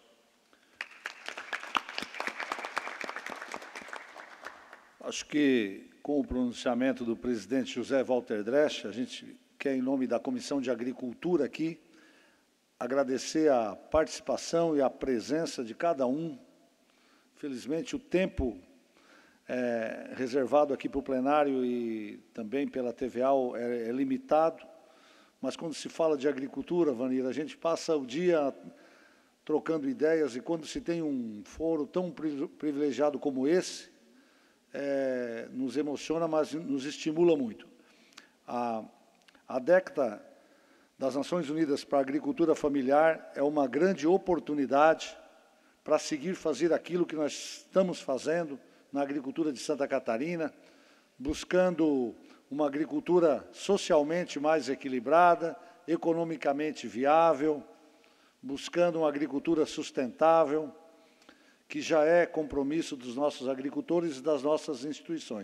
Acho que, com o pronunciamento do presidente José Walter Dresch, a gente quer, em nome da Comissão de Agricultura aqui, agradecer a participação e a presença de cada um. Felizmente, o tempo é, reservado aqui para o plenário e também pela T V A é, é limitado, mas quando se fala de agricultura, Vanira, a gente passa o dia trocando ideias, e quando se tem um foro tão privilegiado como esse, É, nos emociona, mas nos estimula muito. A, a década das Nações Unidas para a Agricultura Familiar é uma grande oportunidade para seguir fazer aquilo que nós estamos fazendo na agricultura de Santa Catarina, buscando uma agricultura socialmente mais equilibrada, economicamente viável, buscando uma agricultura sustentável, que já é compromisso dos nossos agricultores e das nossas instituições.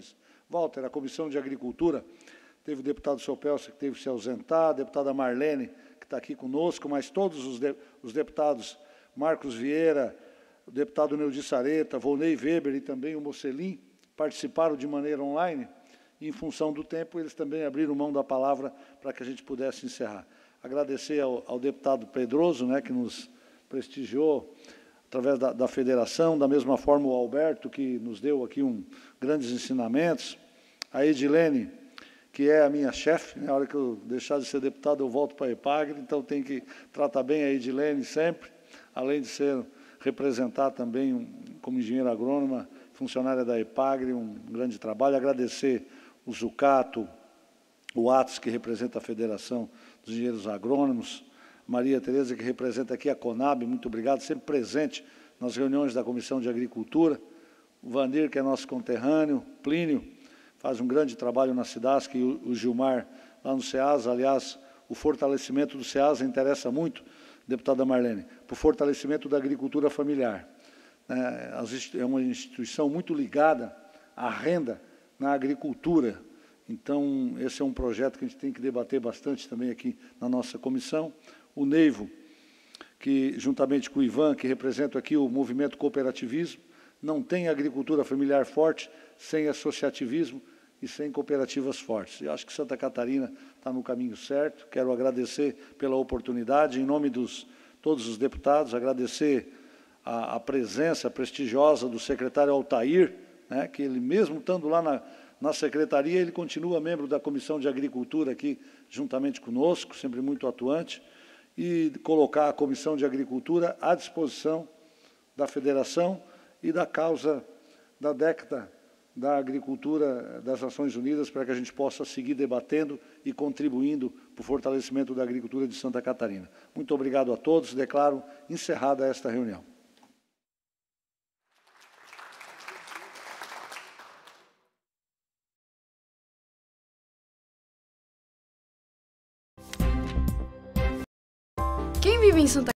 Walter, a Comissão de Agricultura, teve o deputado Sopelso, que teve que se ausentar, a deputada Marlene, que está aqui conosco, mas todos os, de, os deputados, Marcos Vieira, o deputado Neudi Sareta, Volney Weber e também o Mocelin, participaram de maneira online, e, em função do tempo, eles também abriram mão da palavra para que a gente pudesse encerrar. Agradecer ao, ao deputado Pedroso, né, que nos prestigiou através da, da federação, da mesma forma o Alberto, que nos deu aqui um, grandes ensinamentos, a Edilene, que é a minha chefe, né, na hora que eu deixar de ser deputado, eu volto para a EPAGRE, então tem que tratar bem a Edilene sempre, além de ser, representar também, um, como engenheira agrônoma, funcionária da EPAGRE, um grande trabalho, agradecer o Zucato, o Atos, que representa a Federação dos Engenheiros Agrônomos, Maria Tereza, que representa aqui a CONAB, muito obrigado, sempre presente nas reuniões da Comissão de Agricultura, o Vandir, que é nosso conterrâneo, Plínio, faz um grande trabalho na Cidasc, e o Gilmar, lá no SEASA, aliás, o fortalecimento do SEASA interessa muito, deputada Marlene, para o fortalecimento da agricultura familiar. É uma instituição muito ligada à renda na agricultura, então esse é um projeto que a gente tem que debater bastante também aqui na nossa comissão. O Neivo, que juntamente com o Ivan, que representa aqui o movimento cooperativismo, não tem agricultura familiar forte sem associativismo e sem cooperativas fortes. Eu acho que Santa Catarina está no caminho certo. Quero agradecer pela oportunidade, em nome dos todos os deputados, agradecer a, a presença prestigiosa do secretário Altair, né, que ele mesmo estando lá na, na secretaria, ele continua membro da Comissão de Agricultura aqui, juntamente conosco, sempre muito atuante, e colocar a Comissão de Agricultura à disposição da Federação e da causa da década da agricultura das Nações Unidas, para que a gente possa seguir debatendo e contribuindo para o fortalecimento da agricultura de Santa Catarina. Muito obrigado a todos, declaro encerrada esta reunião. Quem vive em Santa